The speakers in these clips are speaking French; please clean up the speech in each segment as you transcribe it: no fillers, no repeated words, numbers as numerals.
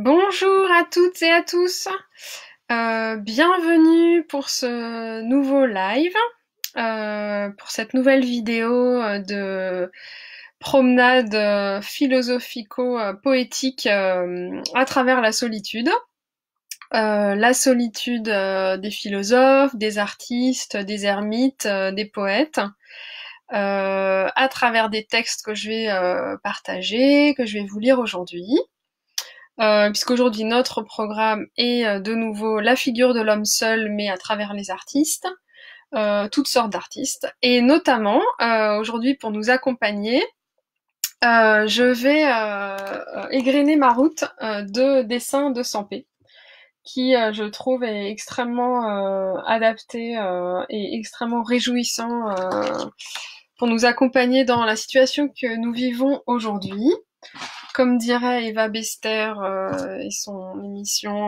Bonjour à toutes et à tous. Bienvenue pour ce nouveau live, pour cette nouvelle vidéo de promenade philosophico-poétique à travers la solitude. La solitude des philosophes, des artistes, des ermites, des poètes, à travers des textes que je vais partager, que je vais vous lire aujourd'hui. Puisqu'aujourd'hui notre programme est de nouveau la figure de l'homme seul, mais à travers les artistes, toutes sortes d'artistes, et notamment aujourd'hui pour nous accompagner, je vais égrener ma route de dessins de Sampé, qui je trouve est extrêmement adapté et extrêmement réjouissant pour nous accompagner dans la situation que nous vivons aujourd'hui. Comme dirait Eva Bester et son émission,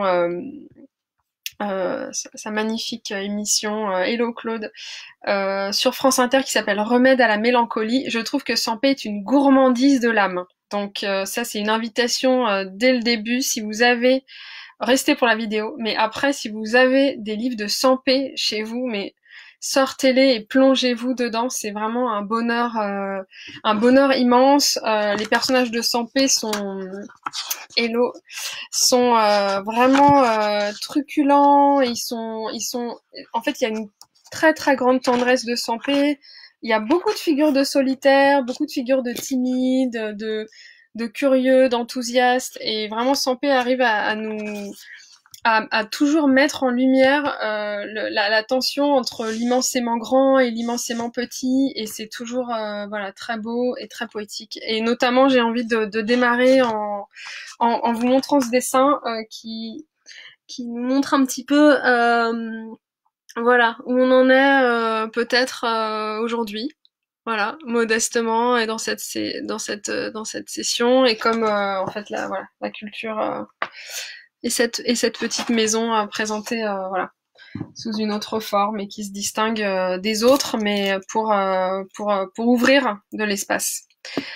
sa magnifique émission Hello Claude sur France Inter qui s'appelle Remède à la mélancolie, je trouve que Sampé est une gourmandise de l'âme. Donc ça c'est une invitation dès le début, si vous avez, restez pour la vidéo, mais après si vous avez des livres de Sampé chez vous, mais sortez-les et plongez-vous dedans, c'est vraiment un bonheur immense. Les personnages de Sampé sont vraiment truculents. En fait, il y a une très très grande tendresse de Sampé. Il y a beaucoup de figures de solitaires, beaucoup de figures de timides, de curieux, d'enthousiastes, et vraiment Sampé arrive à toujours mettre en lumière la tension entre l'immensément grand et l'immensément petit, et c'est toujours voilà, très beau et très poétique. Et notamment j'ai envie de démarrer en vous montrant ce dessin qui nous montre un petit peu voilà où on en est peut-être aujourd'hui. Voilà, modestement, et dans cette session, et comme en fait la culture et cette petite maison présentée voilà, sous une autre forme et qui se distingue des autres, mais pour ouvrir de l'espace.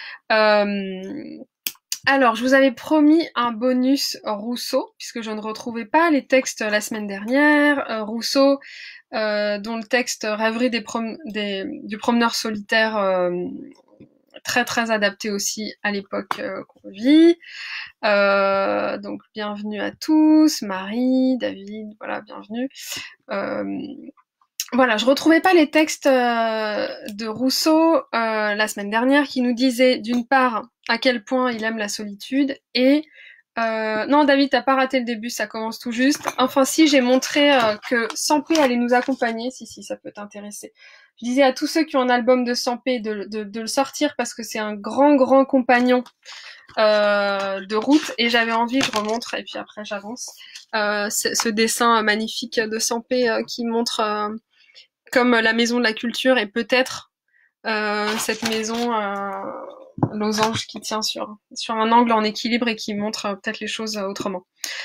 Alors, je vous avais promis un bonus Rousseau, puisque je ne retrouvais pas les textes la semaine dernière. Rousseau, dont le texte Rêverie du promeneur solitaire, très très adapté aussi à l'époque qu'on vit. Donc bienvenue à tous, Marie, David, voilà, bienvenue. Voilà, je retrouvais pas les textes de Rousseau la semaine dernière qui nous disaient d'une part à quel point il aime la solitude, et non David, t'as pas raté le début, ça commence tout juste. Enfin si, j'ai montré que Sampé allait nous accompagner, si ça peut t'intéresser. Je disais à tous ceux qui ont un album de Sampé de le sortir parce que c'est un grand compagnon de route, et j'avais envie, je remontre et puis après j'avance, ce dessin magnifique de Sampé qui montre comme la maison de la culture, et peut-être cette maison losange qui tient sur un angle en équilibre et qui montre peut-être les choses autrement.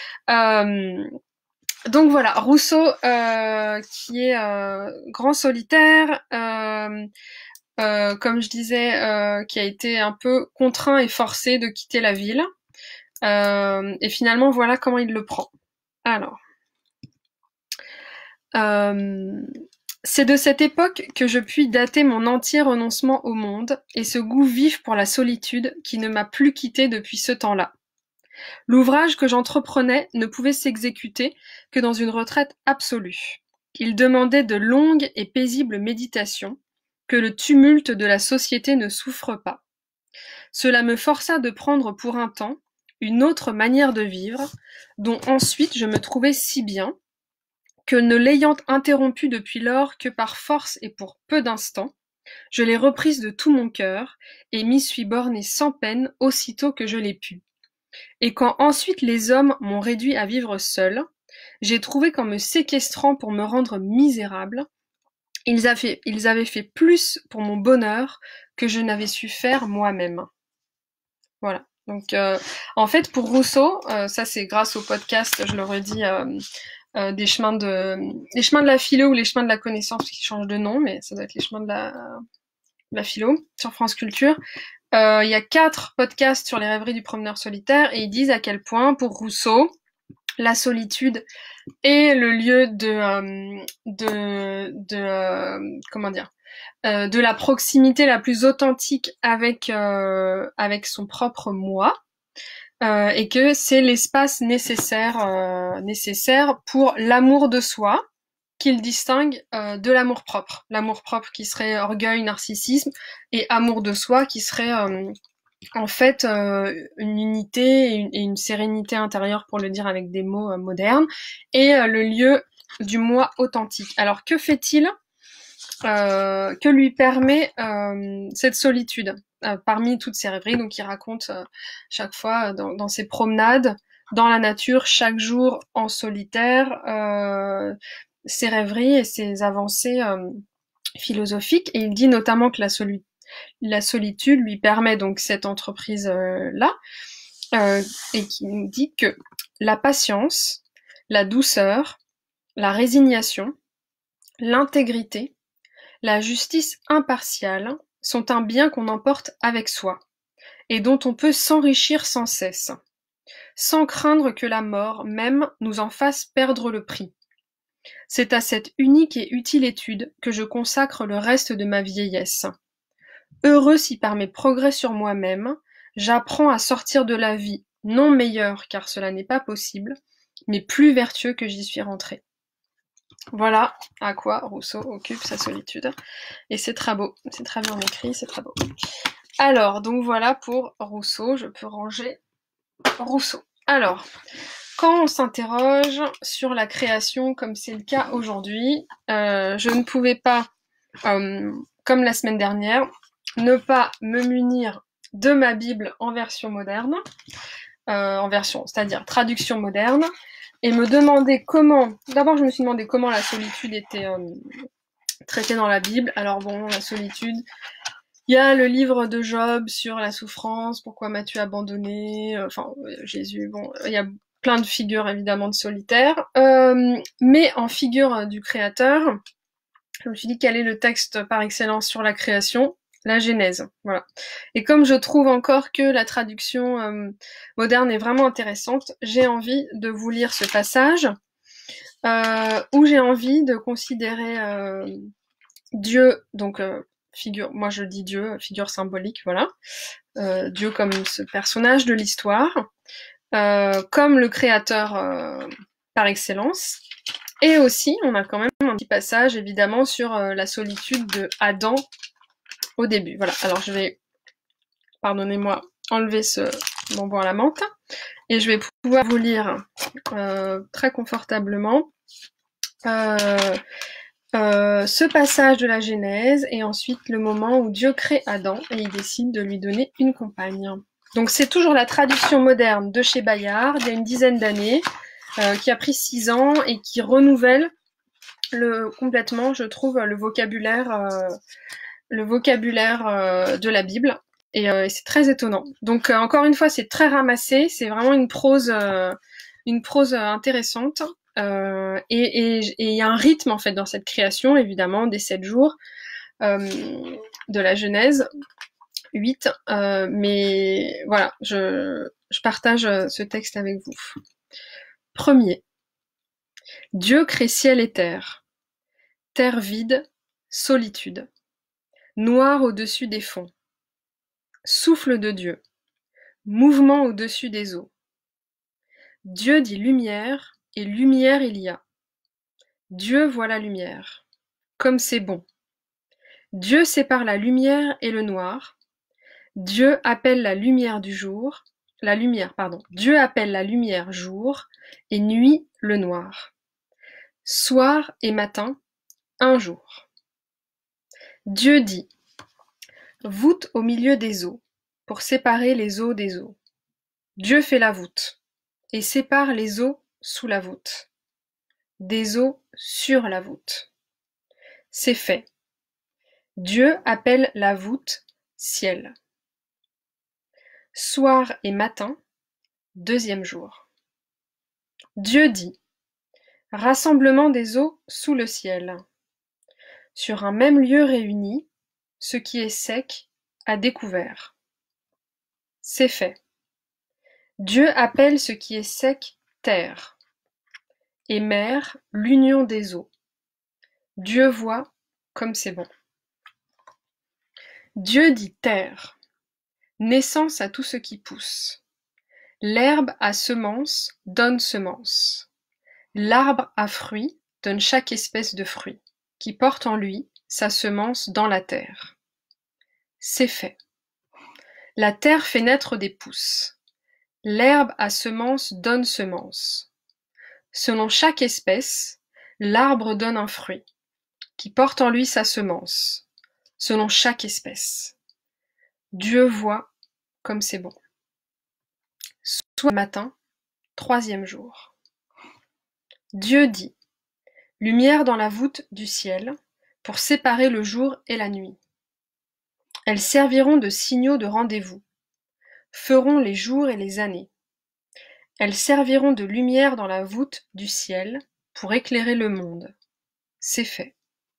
Donc voilà, Rousseau qui est grand solitaire, comme je disais, qui a été un peu contraint et forcé de quitter la ville. Et finalement, voilà comment il le prend. Alors, c'est de cette époque que je puis dater mon entier renoncement au monde et ce goût vif pour la solitude qui ne m'a plus quitté depuis ce temps-là. L'ouvrage que j'entreprenais ne pouvait s'exécuter que dans une retraite absolue. Il demandait de longues et paisibles méditations, que le tumulte de la société ne souffre pas. Cela me força de prendre pour un temps une autre manière de vivre, dont ensuite je me trouvais si bien, que ne l'ayant interrompue depuis lors que par force et pour peu d'instants, je l'ai reprise de tout mon cœur, et m'y suis bornée sans peine aussitôt que je l'ai pu. Et quand ensuite les hommes m'ont réduit à vivre seul, j'ai trouvé qu'en me séquestrant pour me rendre misérable, ils avaient fait plus pour mon bonheur que je n'avais su faire moi-même. Voilà. Donc, en fait, pour Rousseau, ça c'est grâce au podcast, je le redis, les chemins de la philo ou les chemins de la connaissance qui changent de nom, mais ça doit être les chemins de la philo sur France Culture. Il y a 4 podcasts sur les rêveries du promeneur solitaire et ils disent à quel point, pour Rousseau, la solitude est le lieu comment dire, de la proximité la plus authentique avec son propre moi. Et que c'est l'espace nécessaire pour l'amour de soi qu'il distingue de l'amour propre. L'amour propre qui serait orgueil, narcissisme, et amour de soi qui serait en fait une unité et une sérénité intérieure, pour le dire avec des mots modernes, et le lieu du moi authentique. Alors que fait-il que lui permet cette solitude parmi toutes ces rêveries. Donc il raconte chaque fois dans ses promenades dans la nature, chaque jour en solitaire, ses rêveries et ses avancées philosophiques. Et il dit notamment que la solitude lui permet donc cette entreprise là, et qui nous dit que la patience, la douceur, la résignation, l'intégrité, la justice impartiale sont un bien qu'on emporte avec soi, et dont on peut s'enrichir sans cesse, sans craindre que la mort même nous en fasse perdre le prix. C'est à cette unique et utile étude que je consacre le reste de ma vieillesse. Heureux si par mes progrès sur moi-même, j'apprends à sortir de la vie, non meilleur car cela n'est pas possible, mais plus vertueux que j'y suis rentré. Voilà à quoi Rousseau occupe sa solitude. Et c'est très beau, c'est très bien écrit, c'est très beau. Alors, donc voilà pour Rousseau, je peux ranger Rousseau. Alors, quand on s'interroge sur la création, comme c'est le cas aujourd'hui, je ne pouvais pas, comme la semaine dernière, ne pas me munir de ma Bible en version moderne, c'est-à-dire traduction moderne, et me demander comment, d'abord je me suis demandé comment la solitude était traitée dans la Bible. Alors bon, la solitude, il y a le livre de Job sur la souffrance, pourquoi m'as-tu abandonné, Jésus, bon, il y a plein de figures évidemment de solitaire, mais en figure du créateur, je me suis dit quel est le texte par excellence sur la création? La Genèse, voilà. Et comme je trouve encore que la traduction moderne est vraiment intéressante, j'ai envie de vous lire ce passage où j'ai envie de considérer Dieu, donc figure, moi je dis Dieu, figure symbolique, voilà, Dieu comme ce personnage de l'histoire, comme le créateur par excellence. Et aussi, on a quand même un petit passage évidemment sur la solitude de Adam au début. Voilà, alors je vais, pardonnez-moi, enlever ce bonbon à la menthe, et je vais pouvoir vous lire très confortablement ce passage de la Genèse, et ensuite le moment où Dieu crée Adam et il décide de lui donner une compagne. Donc c'est toujours la traduction moderne de chez Bayard, il y a une dizaine d'années, qui a pris 6 ans et qui renouvelle complètement, je trouve, le vocabulaire de la Bible, et c'est très étonnant. Donc encore une fois, c'est très ramassé, c'est vraiment une prose intéressante, et il y a un rythme en fait dans cette création, évidemment, des 7 jours de la Genèse 8, mais voilà, je partage ce texte avec vous. Premier. Dieu crée ciel et terre vide, solitude, noir au-dessus des fonds, souffle de Dieu, mouvement au-dessus des eaux. Dieu dit lumière, et lumière il y a. Dieu voit la lumière, comme c'est bon. Dieu sépare la lumière et le noir. Dieu appelle la lumière du jour, Dieu appelle la lumière jour, et nuit le noir. Soir et matin, un jour. Dieu dit, voûte au milieu des eaux, pour séparer les eaux des eaux. Dieu fait la voûte, et sépare les eaux sous la voûte, des eaux sur la voûte. C'est fait. Dieu appelle la voûte ciel. Soir et matin, deuxième jour. Dieu dit, rassemblement des eaux sous le ciel. Sur un même lieu réuni, ce qui est sec a découvert. c'est fait. Dieu appelle ce qui est sec terre, et mer l'union des eaux. Dieu voit comme c'est bon. Dieu dit terre, naissance à tout ce qui pousse. L'herbe à semence donne semence. L'arbre à fruit donne chaque espèce de fruit, qui porte en lui sa semence dans la terre. C'est fait. La terre fait naître des pousses. L'herbe à semence donne semence. Selon chaque espèce, l'arbre donne un fruit, qui porte en lui sa semence, selon chaque espèce. Dieu voit comme c'est bon. Soit matin, 3e jour. Dieu dit, lumière dans la voûte du ciel, pour séparer le jour et la nuit. Elles serviront de signaux de rendez-vous, feront les jours et les années. Elles serviront de lumière dans la voûte du ciel, pour éclairer le monde. C'est fait.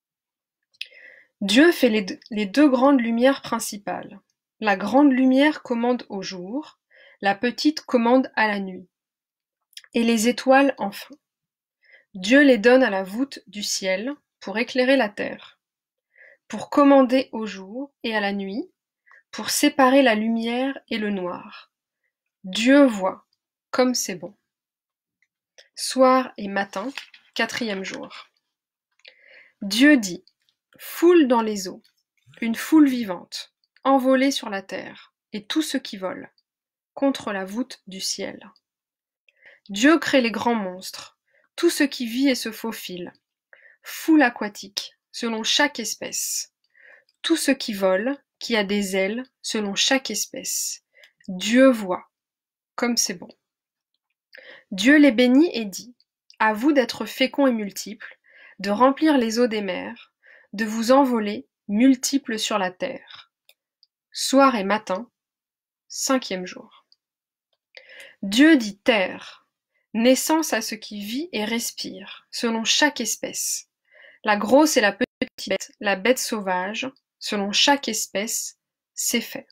Dieu fait les deux grandes lumières principales. La grande lumière commande au jour, la petite commande à la nuit. Et les étoiles enfin. Dieu les donne à la voûte du ciel pour éclairer la terre, pour commander au jour et à la nuit, pour séparer la lumière et le noir. Dieu voit comme c'est bon. Soir et matin, 4e jour. Dieu dit, foule dans les eaux, une foule vivante, envolée sur la terre, et tout ce qui vole, contre la voûte du ciel. Dieu crée les grands monstres, tout ce qui vit et se faufile, foule aquatique, selon chaque espèce, tout ce qui vole, qui a des ailes, selon chaque espèce. Dieu voit, comme c'est bon. Dieu les bénit et dit, à vous d'être féconds et multiples, de remplir les eaux des mers, de vous envoler, multiples sur la terre. Soir et matin, 5e jour. Dieu dit terre, naissance à ce qui vit et respire, selon chaque espèce. La grosse et la petite bête, la bête sauvage, selon chaque espèce, c'est fait.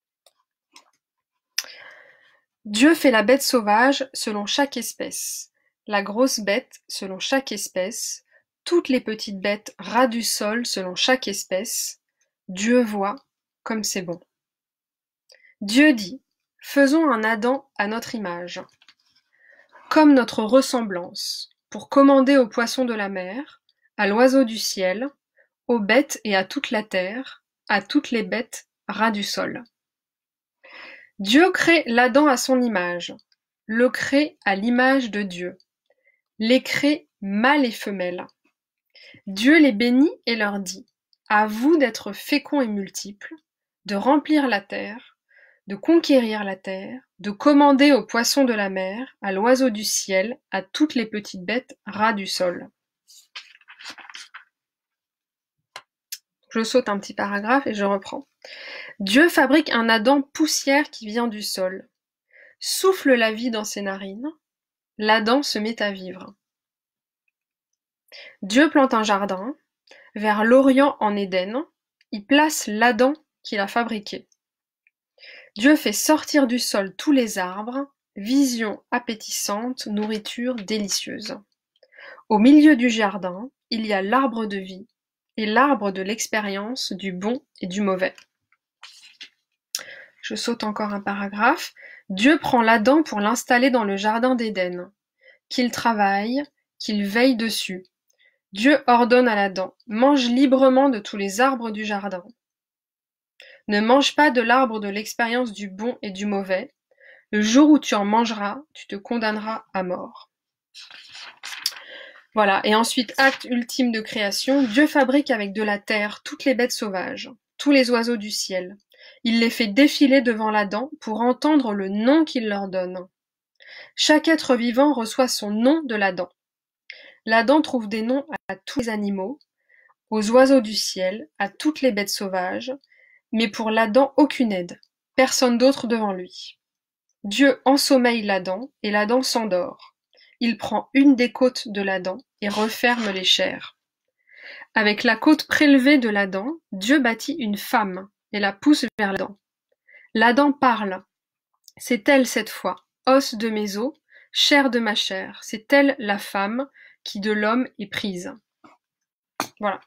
Dieu fait la bête sauvage selon chaque espèce, la grosse bête selon chaque espèce, toutes les petites bêtes ras du sol selon chaque espèce. Dieu voit comme c'est bon. Dieu dit, faisons un Adam à notre image, comme notre ressemblance, pour commander aux poissons de la mer, à l'oiseau du ciel, aux bêtes et à toute la terre, à toutes les bêtes ras du sol. Dieu crée l'Adam à son image, le crée à l'image de Dieu, les crée mâle et femelle. Dieu les bénit et leur dit, à vous d'être féconds et multiples, de remplir la terre, de conquérir la terre, de commander aux poissons de la mer, à l'oiseau du ciel, à toutes les petites bêtes ras du sol. Je saute un petit paragraphe et je reprends. Dieu fabrique un Adam poussière qui vient du sol, souffle la vie dans ses narines, l'Adam se met à vivre. Dieu plante un jardin, vers l'Orient en Éden, y place l'Adam qu'il a fabriqué. Dieu fait sortir du sol tous les arbres, vision appétissante, nourriture délicieuse. Au milieu du jardin, il y a l'arbre de vie et l'arbre de l'expérience du bon et du mauvais. Je saute encore un paragraphe. Dieu prend l'Adam pour l'installer dans le jardin d'Éden, qu'il travaille, qu'il veille dessus. Dieu ordonne à l'Adam, mange librement de tous les arbres du jardin. Ne mange pas de l'arbre de l'expérience du bon et du mauvais. Le jour où tu en mangeras, tu te condamneras à mort. Voilà, et ensuite, acte ultime de création, Dieu fabrique avec de la terre toutes les bêtes sauvages, tous les oiseaux du ciel. Il les fait défiler devant l'Adam pour entendre le nom qu'il leur donne. Chaque être vivant reçoit son nom de l'Adam. L'Adam trouve des noms à tous les animaux, aux oiseaux du ciel, à toutes les bêtes sauvages, mais pour l'Adam aucune aide, personne d'autre devant lui. Dieu ensommeille l'Adam, et l'Adam s'endort. Il prend une des côtes de l'Adam et referme les chairs. Avec la côte prélevée de l'Adam, Dieu bâtit une femme et la pousse vers l'Adam. L'Adam parle, C'est elle cette fois, os de mes os, chair de ma chair. C'est elle la femme qui de l'homme est prise. Voilà.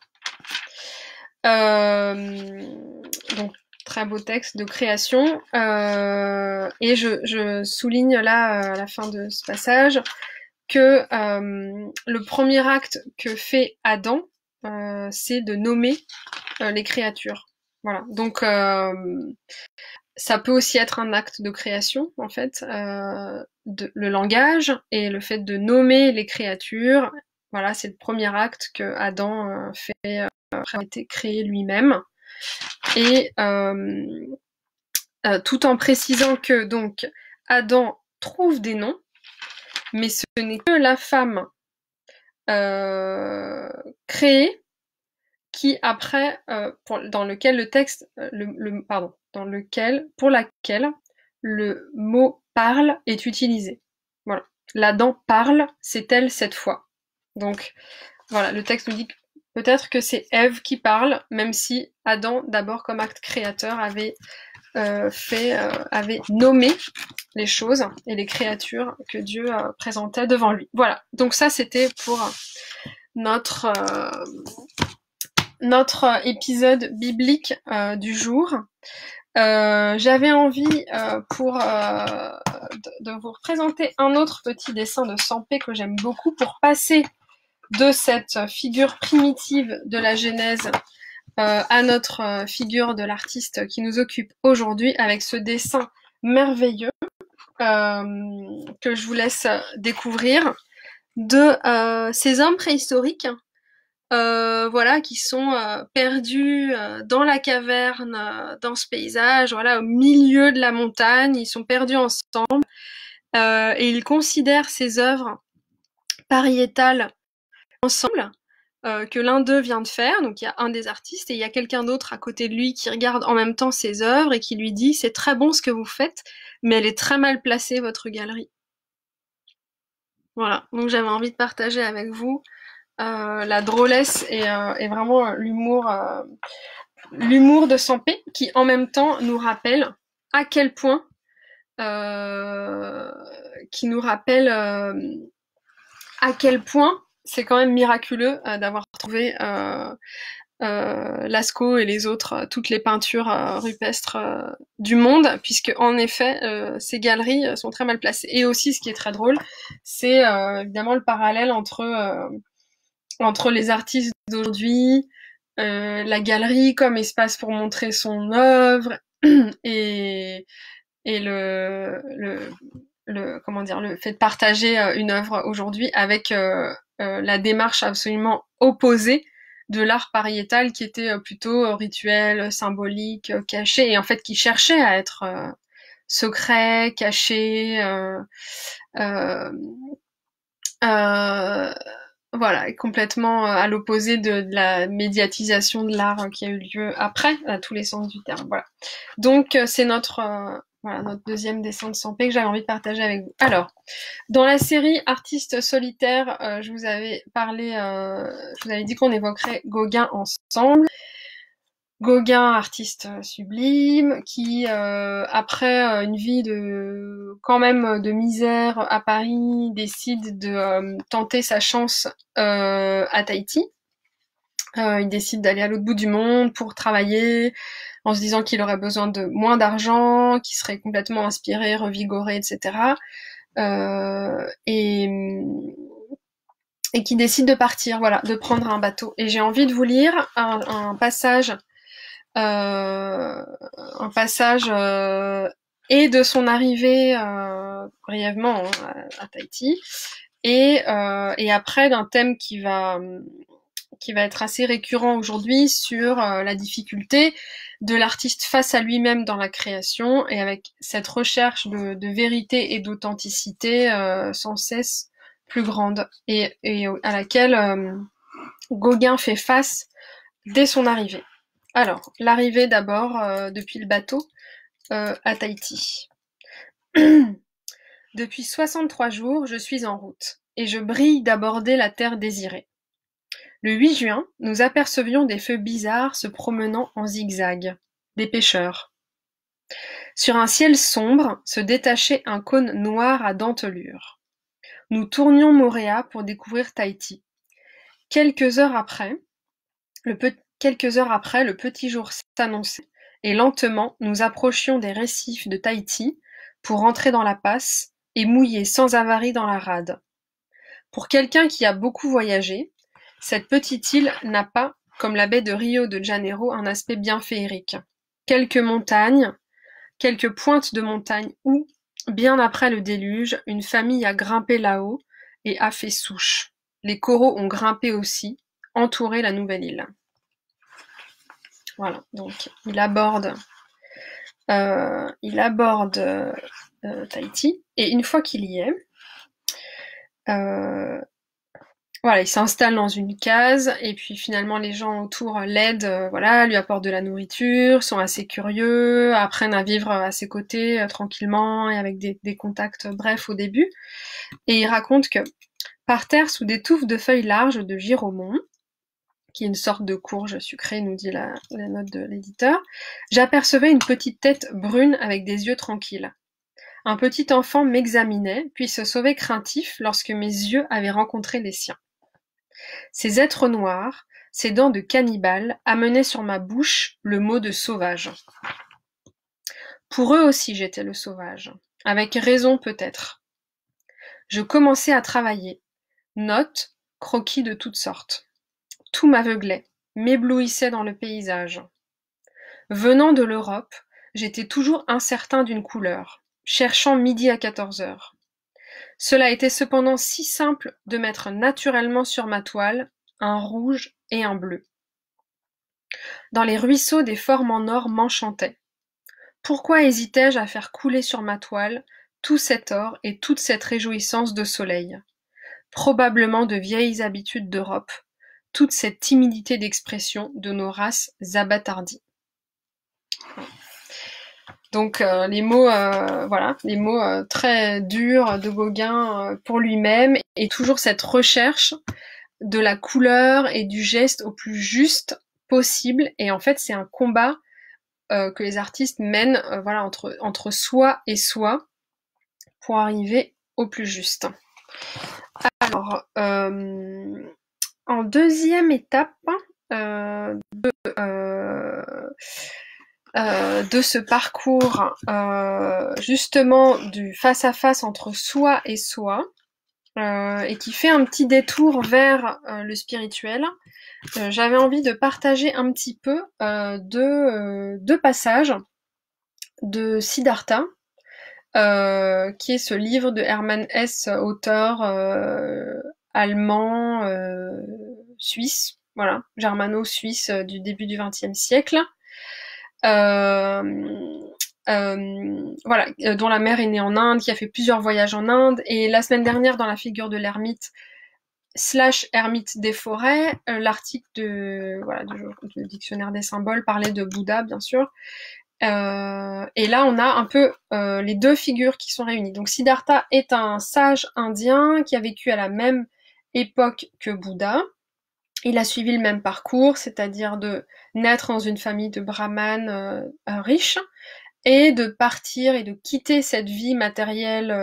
Donc très beau texte de création. Et je souligne là à la fin de ce passage que le premier acte que fait Adam, c'est de nommer les créatures. Voilà. Donc ça peut aussi être un acte de création, en fait, le langage et le fait de nommer les créatures. Voilà, c'est le premier acte que Adam fait après avoir été créé lui-même. Et tout en précisant que donc Adam trouve des noms, mais ce n'est que la femme créée qui après, dans lequel le texte, pour laquelle le mot parle est utilisé. Voilà. L'Adam parle, c'est elle cette fois. Donc, voilà, le texte nous dit que peut-être que c'est Ève qui parle, même si Adam, d'abord comme acte créateur, avait nommé les choses et les créatures que Dieu présentait devant lui. Voilà. Donc ça, c'était pour notre épisode biblique du jour. J'avais envie de vous représenter un autre petit dessin de Sampé que j'aime beaucoup pour passer de cette figure primitive de la Genèse à notre figure de l'artiste qui nous occupe aujourd'hui avec ce dessin merveilleux que je vous laisse découvrir de ces hommes préhistoriques voilà, qui sont perdus dans la caverne, dans ce paysage, voilà, au milieu de la montagne, ils sont perdus ensemble, et ils considèrent ces œuvres pariétales ensemble, que l'un d'eux vient de faire, donc il y a un des artistes, et il y a quelqu'un d'autre à côté de lui qui regarde en même temps ses œuvres et qui lui dit « c'est très bon ce que vous faites, mais elle est très mal placée, votre galerie ». Voilà, donc j'avais envie de partager avec vous la drôlesse et vraiment l'humour de Sampé qui en même temps nous rappelle à quel point c'est quand même miraculeux d'avoir trouvé Lascaux et les autres, toutes les peintures rupestres du monde, puisque en effet ces galeries sont très mal placées. Et aussi ce qui est très drôle, c'est évidemment le parallèle entre les artistes d'aujourd'hui, la galerie comme espace pour montrer son œuvre et le fait de partager une œuvre aujourd'hui avec la démarche absolument opposée de l'art pariétal qui était plutôt rituel, symbolique, caché et en fait qui cherchait à être secret, caché, voilà, complètement à l'opposé de la médiatisation de l'art qui a eu lieu après, à tous les sens du terme. Voilà. Donc c'est notre deuxième dessin de Sampé que j'avais envie de partager avec vous. Alors, dans la série Artistes solitaires, je vous avais dit qu'on évoquerait Gauguin ensemble. Gauguin, artiste sublime, qui après une vie quand même de misère à Paris, décide de tenter sa chance à Tahiti. Il décide d'aller à l'autre bout du monde pour travailler, en se disant qu'il aurait besoin de moins d'argent, qu'il serait complètement inspiré, revigoré, etc. Et qui décide de partir, voilà, de prendre un bateau. Et j'ai envie de vous lire un passage et de son arrivée brièvement à Tahiti et après d'un thème qui va être assez récurrent aujourd'hui sur la difficulté de l'artiste face à lui-même dans la création et avec cette recherche de vérité et d'authenticité sans cesse plus grande et à laquelle Gauguin fait face dès son arrivée. Alors, l'arrivée d'abord depuis le bateau à Tahiti. Depuis 63 jours, je suis en route, et je brille d'aborder la terre désirée. Le 8 juin, nous apercevions des feux bizarres se promenant en zigzag, des pêcheurs. Sur un ciel sombre se détachait un cône noir à dentelure. Nous tournions Moorea pour découvrir Tahiti. Quelques heures après, le petit jour s'annonçait, et lentement nous approchions des récifs de Tahiti pour rentrer dans la passe et mouiller sans avarie dans la rade. Pour quelqu'un qui a beaucoup voyagé, cette petite île n'a pas, comme la baie de Rio de Janeiro, un aspect bien féerique. Quelques montagnes, quelques pointes de montagne où, bien après le déluge, une famille a grimpé là-haut et a fait souche. Les coraux ont grimpé aussi, entouré la nouvelle île. Voilà, donc il aborde Tahiti, et une fois qu'il y est, voilà, il s'installe dans une case, et puis finalement les gens autour l'aident, voilà, lui apportent de la nourriture, sont assez curieux, apprennent à vivre à ses côtés tranquillement et avec des contacts brefs au début. Et il raconte que par terre, sous des touffes de feuilles larges de giromon, qui est une sorte de courge sucrée, nous dit la note de l'éditeur, j'apercevais une petite tête brune avec des yeux tranquilles. Un petit enfant m'examinait, puis se sauvait craintif lorsque mes yeux avaient rencontré les siens. Ces êtres noirs, ces dents de cannibale, amenaient sur ma bouche le mot de sauvage. Pour eux aussi j'étais le sauvage, avec raison peut-être. Je commençais à travailler, notes, croquis de toutes sortes. Tout m'aveuglait, m'éblouissait dans le paysage. Venant de l'Europe, j'étais toujours incertain d'une couleur, cherchant midi à 14h. Cela était cependant si simple de mettre naturellement sur ma toile un rouge et un bleu. Dans les ruisseaux des formes en or m'enchantaient. Pourquoi hésitais-je à faire couler sur ma toile tout cet or et toute cette réjouissance de soleil? Probablement de vieilles habitudes d'Europe, toute cette timidité d'expression de nos races abattardies. Donc les mots très durs de Gauguin pour lui-même, et toujours cette recherche de la couleur et du geste au plus juste possible. Et en fait, c'est un combat que les artistes mènent entre soi et soi pour arriver au plus juste. Alors, en deuxième étape de ce parcours justement du face-à-face entre soi et soi, et qui fait un petit détour vers le spirituel, j'avais envie de partager un petit peu deux passages de Siddhartha, qui est ce livre de Hermann Hesse, auteur allemand, suisse, voilà, germano-suisse du début du XXe siècle, dont la mère est née en Inde, qui a fait plusieurs voyages en Inde, et la semaine dernière, dans la figure de l'ermite / ermite des forêts, l'article du dictionnaire des symboles parlait de Bouddha, bien sûr. Et là, on a un peu les deux figures qui sont réunies. Donc Siddhartha est un sage indien qui a vécu à la même époque que Bouddha. Il a suivi le même parcours, c'est-à-dire de naître dans une famille de brahmanes riches, et de partir et de quitter cette vie matérielle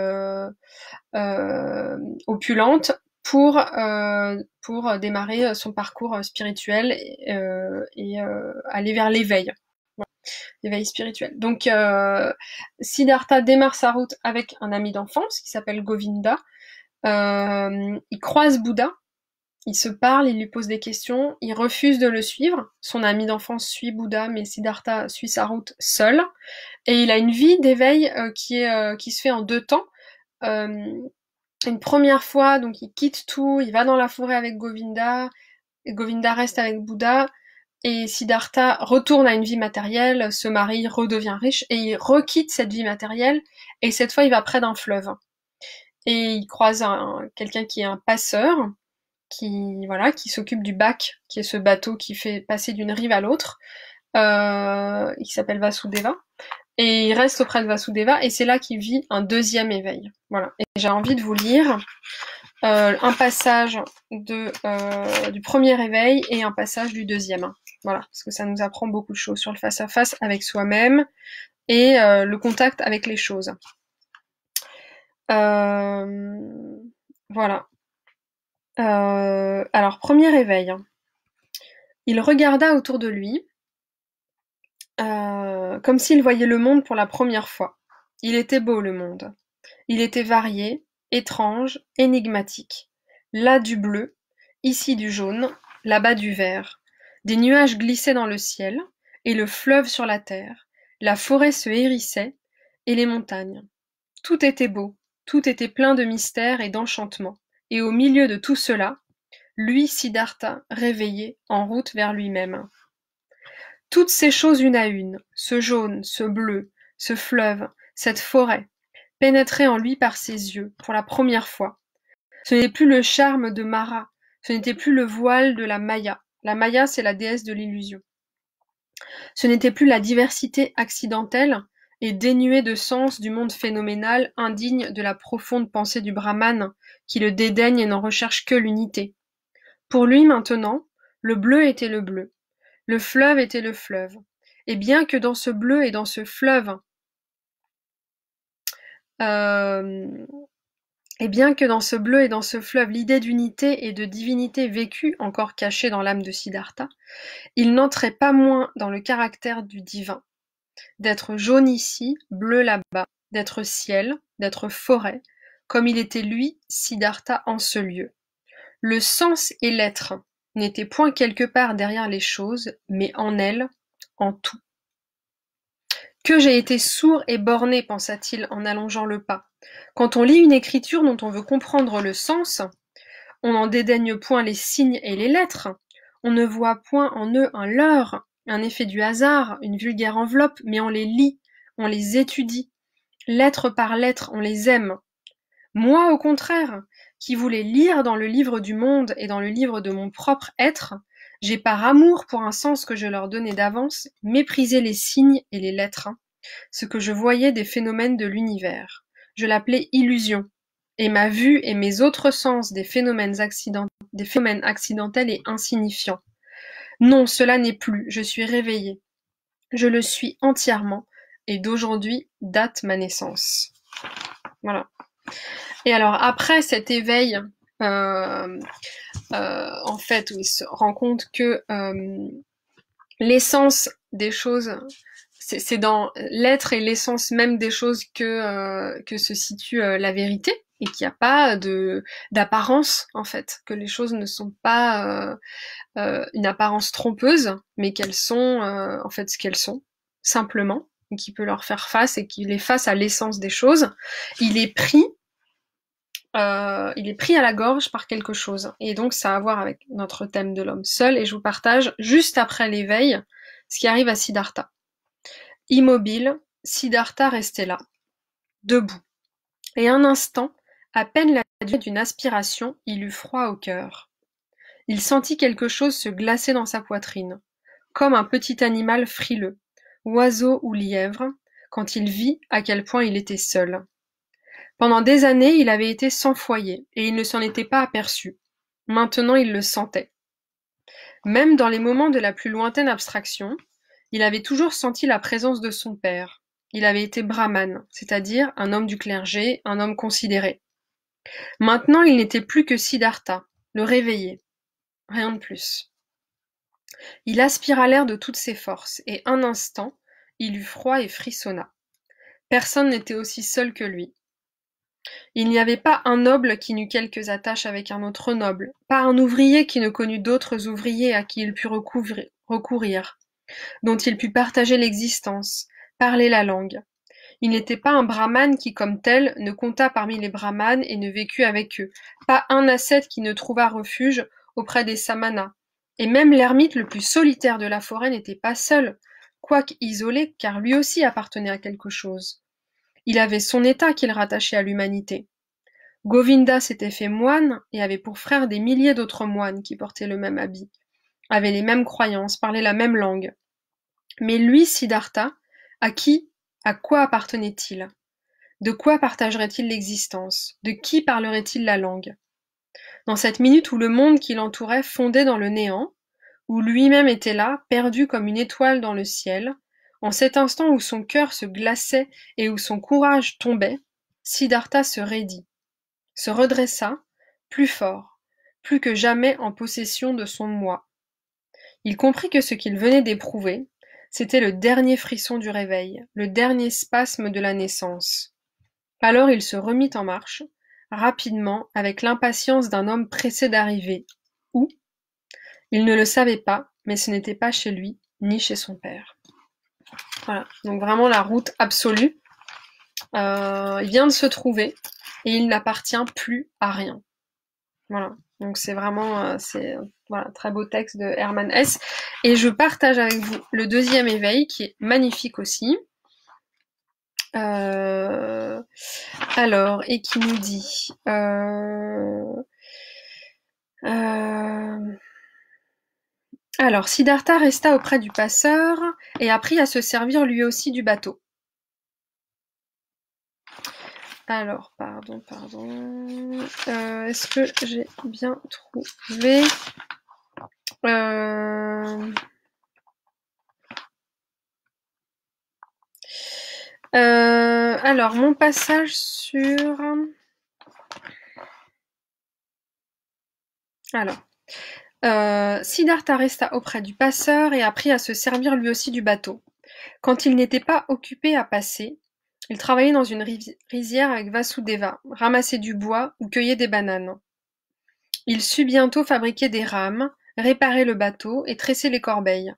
opulente pour démarrer son parcours spirituel et aller vers l'éveil. L'éveil spirituel. Donc Siddhartha démarre sa route avec un ami d'enfance qui s'appelle Govinda. Il croise Bouddha, il se parle, il lui pose des questions, il refuse de le suivre. Son ami d'enfance suit Bouddha, mais Siddhartha suit sa route seul. Et il a une vie d'éveil qui se fait en deux temps. Une première fois, donc il quitte tout, il va dans la forêt avec Govinda, et Govinda reste avec Bouddha, et Siddhartha retourne à une vie matérielle, se marie, redevient riche, et il requitte cette vie matérielle, et cette fois il va près d'un fleuve. Et il croise quelqu'un qui est un passeur, qui s'occupe du bac, qui est ce bateau qui fait passer d'une rive à l'autre, qui s'appelle Vasudeva. Et il reste auprès de Vasudeva, et c'est là qu'il vit un deuxième éveil. Voilà. Et j'ai envie de vous lire un passage du premier éveil et un passage du deuxième. Voilà, parce que ça nous apprend beaucoup de choses sur le face-à-face avec soi-même et le contact avec les choses. Voilà. Alors, premier réveil. Il regarda autour de lui, comme s'il voyait le monde pour la première fois. Il était beau, le monde. Il était varié, étrange, énigmatique. Là du bleu, ici du jaune, là-bas du vert. Des nuages glissaient dans le ciel, et le fleuve sur la terre. La forêt se hérissait, et les montagnes. Tout était beau, tout était plein de mystère et d'enchantement. Et au milieu de tout cela, lui, Siddhartha, réveillé, en route vers lui-même. Toutes ces choses une à une, ce jaune, ce bleu, ce fleuve, cette forêt, pénétraient en lui par ses yeux, pour la première fois. Ce n'était plus le charme de Mara, ce n'était plus le voile de la Maya. La Maya, c'est la déesse de l'illusion. Ce n'était plus la diversité accidentelle et dénuée de sens du monde phénoménal, indigne de la profonde pensée du Brahman, qui le dédaigne et n'en recherche que l'unité. Pour lui maintenant, le bleu était le bleu. Le fleuve était le fleuve. Et bien que dans ce bleu et dans ce fleuve, l'idée d'unité et de divinité vécue, encore cachée dans l'âme de Siddhartha, il n'entrait pas moins dans le caractère du divin. D'être jaune ici, bleu là-bas, d'être ciel, d'être forêt, comme il était lui, Siddhartha, en ce lieu. Le sens et l'être n'étaient point quelque part derrière les choses, mais en elles, en tout. Que j'ai été sourd et borné, pensa-t-il en allongeant le pas. Quand on lit une écriture dont on veut comprendre le sens, on n'en dédaigne point les signes et les lettres, on ne voit point en eux un leurre, un effet du hasard, une vulgaire enveloppe, mais on les lit, on les étudie. Lettre par lettre, on les aime. Moi, au contraire, qui voulais lire dans le livre du monde et dans le livre de mon propre être, j'ai par amour pour un sens que je leur donnais d'avance, méprisé les signes et les lettres, ce que je voyais des phénomènes de l'univers. Je l'appelais illusion, et ma vue et mes autres sens des phénomènes accidentels et insignifiants. Non, cela n'est plus, je suis réveillé. Je le suis entièrement, et d'aujourd'hui date ma naissance. Voilà. Et alors après cet éveil, en fait, où il se rend compte que l'essence des choses, c'est dans l'être et l'essence même des choses que se situe la vérité, et qu'il n'y a pas d'apparence, en fait, que les choses ne sont pas une apparence trompeuse, mais qu'elles sont en fait ce qu'elles sont, simplement, et qui peut leur faire face, et qu'il est face à l'essence des choses. Il est pris à la gorge par quelque chose. Et donc, ça a à voir avec notre thème de l'homme seul. Et je vous partage, juste après l'éveil, ce qui arrive à Siddhartha. Immobile, Siddhartha restait là, debout. Et un instant, à peine la durée d'une aspiration, il eut froid au cœur. Il sentit quelque chose se glacer dans sa poitrine, comme un petit animal frileux, oiseau ou lièvre, quand il vit à quel point il était seul. Pendant des années, il avait été sans foyer, et il ne s'en était pas aperçu. Maintenant, il le sentait. Même dans les moments de la plus lointaine abstraction, il avait toujours senti la présence de son père. Il avait été brahmane, c'est-à-dire un homme du clergé, un homme considéré. Maintenant, il n'était plus que Siddhartha, le réveillé. Rien de plus. Il aspira l'air de toutes ses forces, et un instant, il eut froid et frissonna. Personne n'était aussi seul que lui. Il n'y avait pas un noble qui n'eût quelques attaches avec un autre noble, pas un ouvrier qui ne connût d'autres ouvriers à qui il pût recourir, dont il pût partager l'existence, parler la langue. Il n'était pas un brahmane qui, comme tel, ne comptât parmi les brahmanes et ne vécut avec eux, pas un ascète qui ne trouvât refuge auprès des samanas. Et même l'ermite le plus solitaire de la forêt n'était pas seul, quoique isolé, car lui aussi appartenait à quelque chose. Il avait son état qu'il rattachait à l'humanité. Govinda s'était fait moine et avait pour frère des milliers d'autres moines qui portaient le même habit, avaient les mêmes croyances, parlaient la même langue. Mais lui, Siddhartha, à quoi appartenait-il? De quoi partagerait-il l'existence? De qui parlerait-il la langue? Dans cette minute où le monde qui l'entourait fondait dans le néant, où lui-même était là, perdu comme une étoile dans le ciel, En cet instant où son cœur se glaçait et où son courage tombait, Siddhartha se raidit, se redressa, plus fort, plus que jamais en possession de son moi. Il comprit que ce qu'il venait d'éprouver, c'était le dernier frisson du réveil, le dernier spasme de la naissance. Alors il se remit en marche, rapidement, avec l'impatience d'un homme pressé d'arriver. Où? Il ne le savait pas, mais ce n'était pas chez lui, ni chez son père. Voilà, donc vraiment la route absolue. Il vient de se trouver et il n'appartient plus à rien. Voilà, donc c'est vraiment voilà, très beau texte de Hermann Hesse. Et je partage avec vous le deuxième éveil qui est magnifique aussi. Alors, et qui nous dit alors, Siddhartha resta auprès du passeur et apprit à se servir lui aussi du bateau. Alors, pardon. Est-ce que j'ai bien trouvé alors, mon passage sur... Alors, Siddhartha resta auprès du passeur et apprit à se servir lui aussi du bateau. Quand il n'était pas occupé à passer, il travaillait dans une rizière avec Vasudeva, ramassait du bois ou cueillait des bananes. Il sut bientôt fabriquer des rames, réparer le bateau et tresser les corbeilles.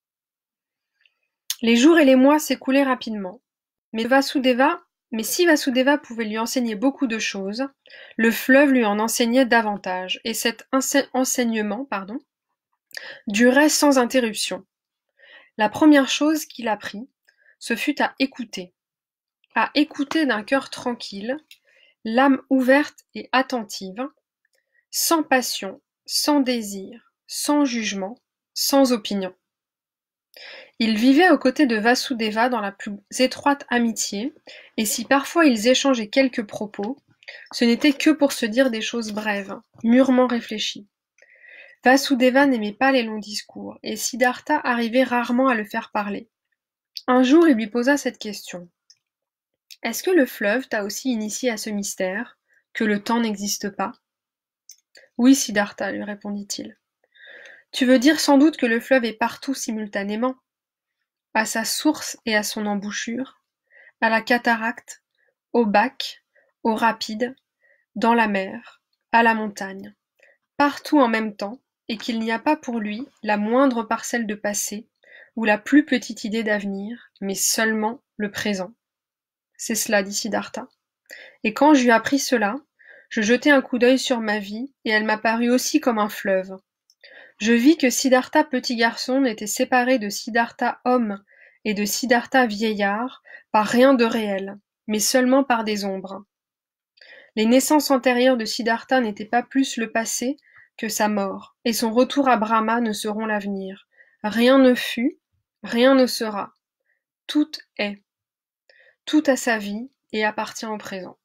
Les jours et les mois s'écoulaient rapidement. Mais si Vasudeva pouvait lui enseigner beaucoup de choses, le fleuve lui en enseignait davantage, et cet enseignement durait sans interruption. La première chose qu'il apprit, ce fut à écouter d'un cœur tranquille, l'âme ouverte et attentive, sans passion, sans désir, sans jugement, sans opinion. Il vivait aux côtés de Vasudeva dans la plus étroite amitié, et si parfois ils échangeaient quelques propos, ce n'était que pour se dire des choses brèves, mûrement réfléchies. Vasudeva n'aimait pas les longs discours, et Siddhartha arrivait rarement à le faire parler. Un jour, il lui posa cette question. « Est-ce que le fleuve t'a aussi initié à ce mystère, que le temps n'existe pas ?» « Oui, Siddhartha, lui répondit-il. Tu veux dire sans doute que le fleuve est partout simultanément, à sa source et à son embouchure, à la cataracte, au bac, au rapide, dans la mer, à la montagne, partout en même temps, et qu'il n'y a pas pour lui la moindre parcelle de passé ou la plus petite idée d'avenir, mais seulement le présent. C'est cela, dit Siddhartha. Et quand j'eus appris cela, je jetai un coup d'œil sur ma vie, et elle m'apparut aussi comme un fleuve. Je vis que Siddhartha petit garçon n'était séparé de Siddhartha homme et de Siddhartha vieillard par rien de réel, mais seulement par des ombres. Les naissances antérieures de Siddhartha n'étaient pas plus le passé que sa mort, et son retour à Brahma ne seront l'avenir. Rien ne fut, rien ne sera. Tout est. Tout a sa vie et appartient au présent.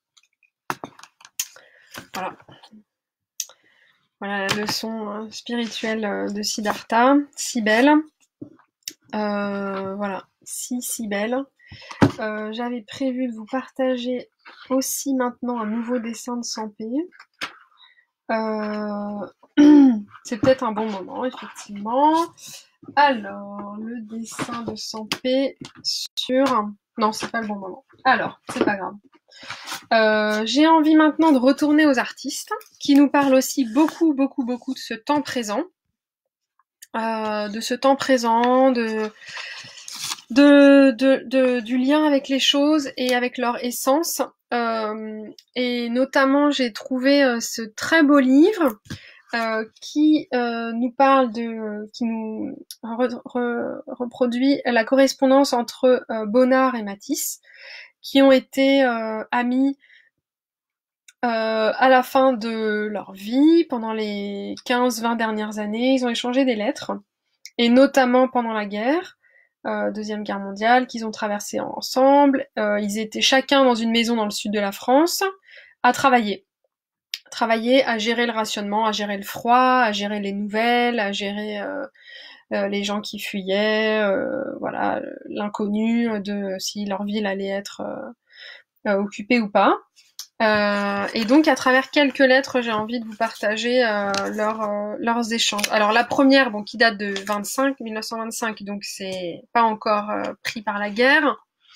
Voilà. Voilà la leçon spirituelle de Siddhartha, si belle. Voilà, si belle. J'avais prévu de vous partager aussi maintenant un nouveau dessin de Sampé. C'est peut-être un bon moment, effectivement. Alors, le dessin de Sampé sur... Non, c'est pas le bon moment. Alors, c'est pas grave. J'ai envie maintenant de retourner aux artistes, qui nous parlent aussi beaucoup de ce temps présent. Du lien avec les choses et avec leur essence. Et notamment, j'ai trouvé ce très beau livre qui nous parle qui nous reproduit la correspondance entre Bonnard et Matisse, qui ont été amis à la fin de leur vie, pendant les 15-20 dernières années. Ils ont échangé des lettres, et notamment pendant la guerre, Deuxième Guerre mondiale, qu'ils ont traversé ensemble. Ils étaient chacun dans une maison dans le sud de la France, à travailler, à gérer le rationnement, à gérer le froid, à gérer les nouvelles, à gérer les gens qui fuyaient, voilà, l'inconnu de si leur ville allait être occupée ou pas. Et donc à travers quelques lettres, j'ai envie de vous partager leurs échanges. Alors la première, bon, qui date de 1925, donc c'est pas encore pris par la guerre,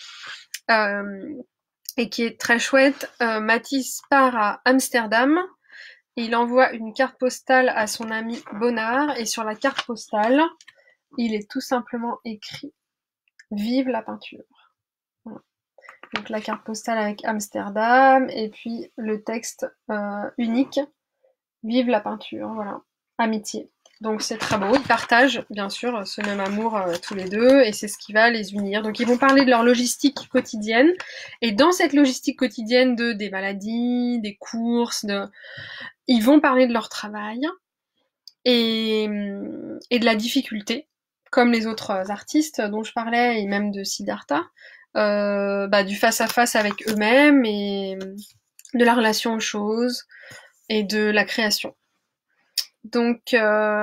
et qui est très chouette. Matisse part à Amsterdam. Il envoie une carte postale à son ami Bonnard, et sur la carte postale, il est tout simplement écrit « Vive la peinture ». Voilà. Donc la carte postale avec Amsterdam, et puis le texte unique « Vive la peinture », voilà, amitié. Donc c'est très beau, ils partagent bien sûr ce même amour tous les deux, et c'est ce qui va les unir. Donc ils vont parler de leur logistique quotidienne, et dans cette logistique quotidienne des maladies, des courses, ils vont parler de leur travail, et de la difficulté, comme les autres artistes dont je parlais, et même de Siddhartha, du face-à-face avec eux-mêmes, et de la relation aux choses, et de la création. Donc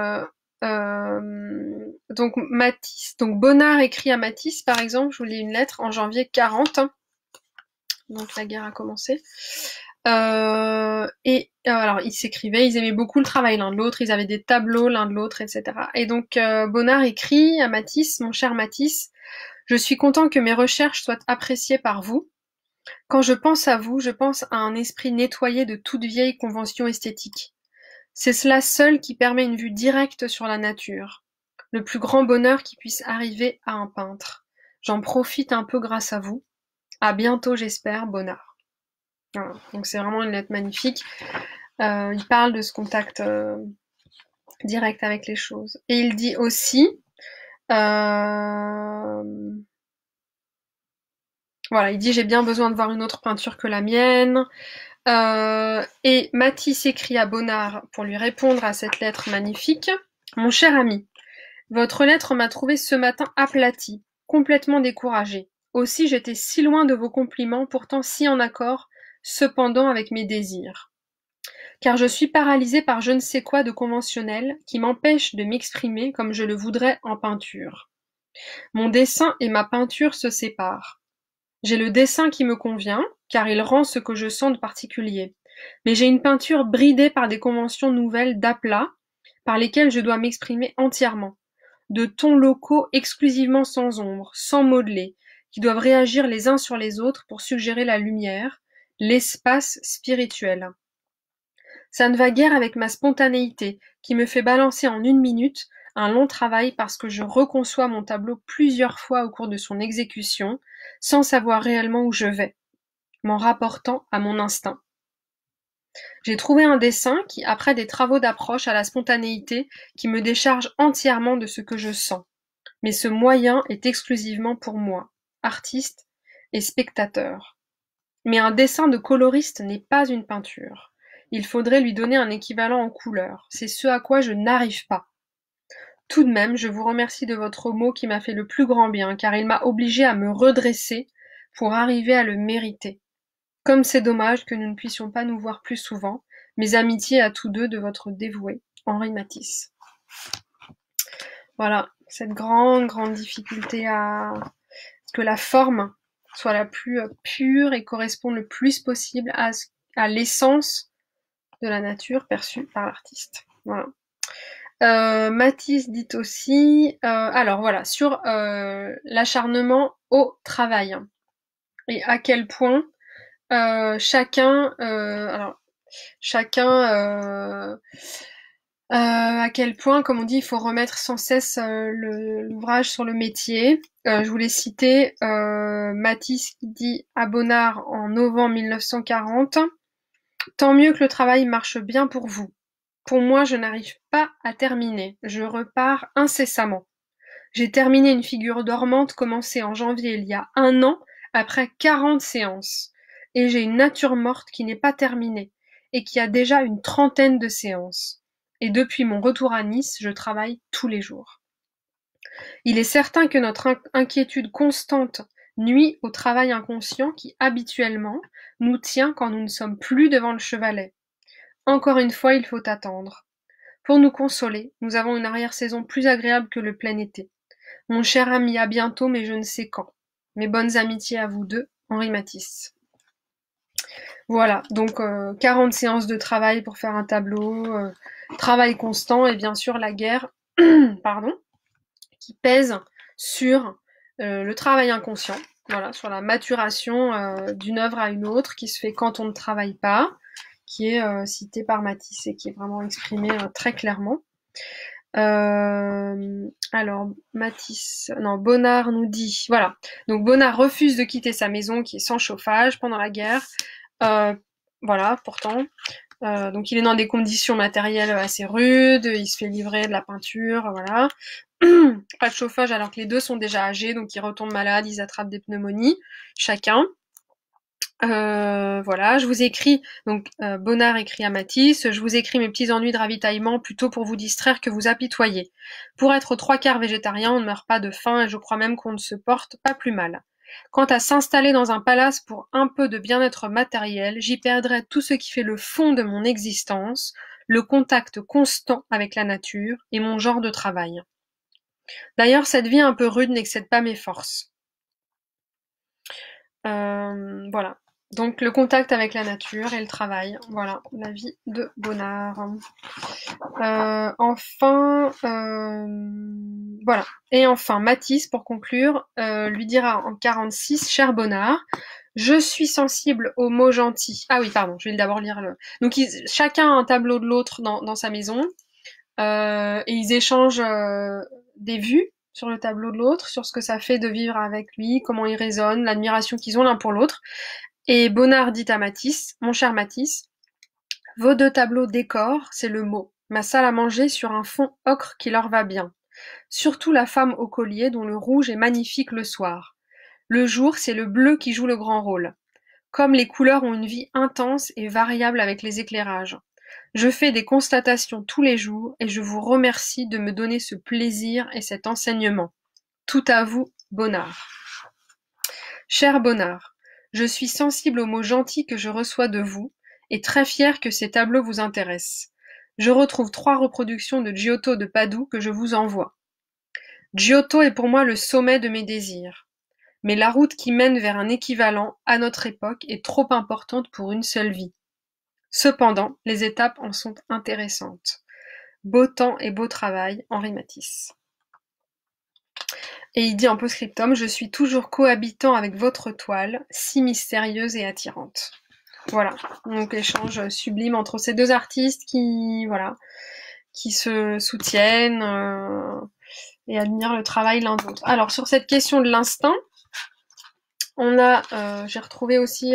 Matisse, donc Bonnard écrit à Matisse, par exemple, je vous lis une lettre en janvier 40, donc la guerre a commencé. Alors ils s'écrivaient, ils aimaient beaucoup le travail l'un de l'autre, ils avaient des tableaux l'un de l'autre, etc. Et donc Bonnard écrit à Matisse: mon cher Matisse, je suis content que mes recherches soient appréciées par vous. Quand je pense à vous, je pense à un esprit nettoyé de toute vieille convention esthétique. C'est cela seul qui permet une vue directe sur la nature. Le plus grand bonheur qui puisse arriver à un peintre. J'en profite un peu grâce à vous. À bientôt, j'espère, Bonnard. Voilà. Donc c'est vraiment une lettre magnifique. Il parle de ce contact direct avec les choses. Et il dit aussi, voilà, il dit: j'ai bien besoin de voir une autre peinture que la mienne. Et Matisse écrit à Bonnard pour lui répondre à cette lettre magnifique: mon cher ami, votre lettre m'a trouvé ce matin aplati, complètement découragé. Aussi j'étais si loin de vos compliments, pourtant si en accord, cependant avec mes désirs. Car je suis paralysé par je ne sais quoi de conventionnel qui m'empêche de m'exprimer comme je le voudrais en peinture. Mon dessin et ma peinture se séparent. J'ai le dessin qui me convient, car il rend ce que je sens de particulier. Mais j'ai une peinture bridée par des conventions nouvelles d'aplat, par lesquelles je dois m'exprimer entièrement. De tons locaux exclusivement sans ombre, sans modelé, qui doivent réagir les uns sur les autres pour suggérer la lumière, l'espace spirituel. Ça ne va guère avec ma spontanéité, qui me fait balancer en 1 minute un long travail parce que je reconçois mon tableau plusieurs fois au cours de son exécution, sans savoir réellement où je vais, m'en rapportant à mon instinct. J'ai trouvé un dessin qui, après des travaux d'approche à la spontanéité, qui me décharge entièrement de ce que je sens. Mais ce moyen est exclusivement pour moi, artiste et spectateur. Mais un dessin de coloriste n'est pas une peinture. Il faudrait lui donner un équivalent en couleur. C'est ce à quoi je n'arrive pas. Tout de même, je vous remercie de votre mot qui m'a fait le plus grand bien, car il m'a obligé à me redresser pour arriver à le mériter. Comme c'est dommage que nous ne puissions pas nous voir plus souvent, mes amitiés à tous deux de votre dévoué, Henri Matisse. Voilà, cette grande difficulté à ce que la forme soit la plus pure et corresponde le plus possible à l'essence de la nature perçue par l'artiste. Voilà. Matisse dit aussi, alors voilà, sur l'acharnement au travail et à quel point à quel point, comme on dit, il faut remettre sans cesse l'ouvrage sur le métier. Je voulais citer Matisse qui dit à Bonnard en novembre 1940 « Tant mieux que le travail marche bien pour vous. Pour moi, je n'arrive pas à terminer. Je repars incessamment. J'ai terminé une figure dormante commencée en janvier il y a 1 an, après 40 séances. Et j'ai une nature morte qui n'est pas terminée, et qui a déjà une 30aine de séances. Et depuis mon retour à Nice, je travaille tous les jours. Il est certain que notre inquiétude constante nuit au travail inconscient qui, habituellement, nous tient quand nous ne sommes plus devant le chevalet. Encore une fois, il faut attendre. Pour nous consoler, nous avons une arrière-saison plus agréable que le plein été. Mon cher ami, à bientôt, mais je ne sais quand. Mes bonnes amitiés à vous deux, Henri Matisse. Voilà, donc 40 séances de travail pour faire un tableau, travail constant et bien sûr la guerre, pardon, qui pèse sur le travail inconscient, voilà, sur la maturation d'une œuvre à une autre, qui se fait quand on ne travaille pas, qui est cité par Matisse et qui est vraiment exprimé très clairement. Alors, Matisse, non, Bonnard nous dit, voilà. Donc, Bonnard refuse de quitter sa maison qui est sans chauffage pendant la guerre. Voilà, pourtant. Donc, il est dans des conditions matérielles assez rudes, il se fait livrer de la peinture, voilà. Pas de chauffage alors que les deux sont déjà âgés, donc ils retombent malades, ils attrapent des pneumonies, chacun. Voilà, je vous écris, donc Bonnard écrit à Matisse, je vous écris mes petits ennuis de ravitaillement plutôt pour vous distraire que vous apitoyer. Pour être aux 3/4 végétarien, on ne meurt pas de faim et je crois même qu'on ne se porte pas plus mal. Quant à s'installer dans un palace pour un peu de bien-être matériel, j'y perdrais tout ce qui fait le fond de mon existence, le contact constant avec la nature et mon genre de travail. D'ailleurs, cette vie un peu rude n'excède pas mes forces. Voilà. Donc le contact avec la nature et le travail, voilà, la vie de Bonnard. Voilà. Et enfin, Matisse, pour conclure, lui dira en 46, cher Bonnard, je suis sensible aux mots gentils. Ah oui, pardon, je vais d'abord lire le... Donc chacun a un tableau de l'autre dans sa maison, et ils échangent des vues sur le tableau de l'autre, sur ce que ça fait de vivre avec lui, comment il résonne, l'admiration qu'ils ont l'un pour l'autre. Et Bonnard dit à Matisse, mon cher Matisse, vos deux tableaux décor, c'est le mot. Ma salle à manger sur un fond ocre qui leur va bien. Surtout la femme au collier dont le rouge est magnifique le soir. Le jour, c'est le bleu qui joue le grand rôle. Comme les couleurs ont une vie intense et variable avec les éclairages. Je fais des constatations tous les jours et je vous remercie de me donner ce plaisir et cet enseignement. Tout à vous, Bonnard. Cher Bonnard, je suis sensible aux mots gentils que je reçois de vous et très fier que ces tableaux vous intéressent. Je retrouve 3 reproductions de Giotto de Padoue que je vous envoie. Giotto est pour moi le sommet de mes désirs. Mais la route qui mène vers un équivalent, à notre époque, est trop importante pour une seule vie. Cependant, les étapes en sont intéressantes. Beau temps et beau travail, Henri Matisse. Et il dit en post-scriptum, je suis toujours cohabitant avec votre toile, si mystérieuse et attirante. Voilà, donc échange sublime entre ces deux artistes qui, voilà, qui se soutiennent et admirent le travail l'un de l'autre. Alors sur cette question de l'instinct, on a, j'ai retrouvé aussi,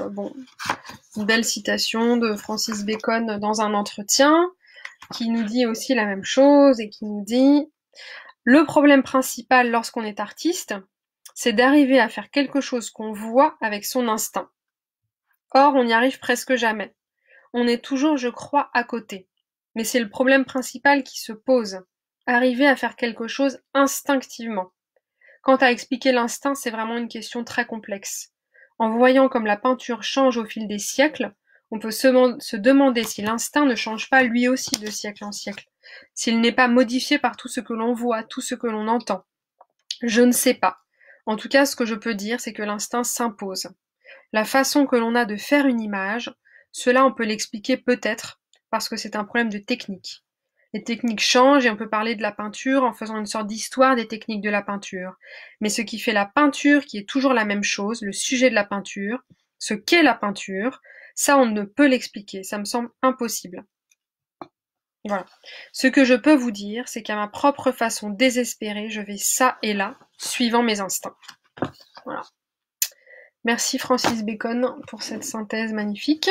une belle citation de Francis Bacon dans un entretien, qui nous dit aussi la même chose et qui nous dit le problème principal lorsqu'on est artiste, c'est d'arriver à faire quelque chose qu'on voit avec son instinct. Or, on n'y arrive presque jamais. On est toujours, je crois, à côté. Mais c'est le problème principal qui se pose. Arriver à faire quelque chose instinctivement. Quant à expliquer l'instinct, c'est vraiment une question très complexe. En voyant comme la peinture change au fil des siècles, on peut se demander si l'instinct ne change pas lui aussi de siècle en siècle, s'il n'est pas modifié par tout ce que l'on voit, tout ce que l'on entend. Je ne sais pas. En tout cas, ce que je peux dire, c'est que l'instinct s'impose. La façon que l'on a de faire une image, cela on peut l'expliquer peut-être, parce que c'est un problème de technique. Les techniques changent et on peut parler de la peinture en faisant une sorte d'histoire des techniques de la peinture. Mais ce qui fait la peinture, qui est toujours la même chose, le sujet de la peinture, ce qu'est la peinture, ça on ne peut l'expliquer, ça me semble impossible. Voilà. Ce que je peux vous dire, c'est qu'à ma propre façon désespérée, je vais ça et là, suivant mes instincts. Voilà. Merci Francis Bacon pour cette synthèse magnifique.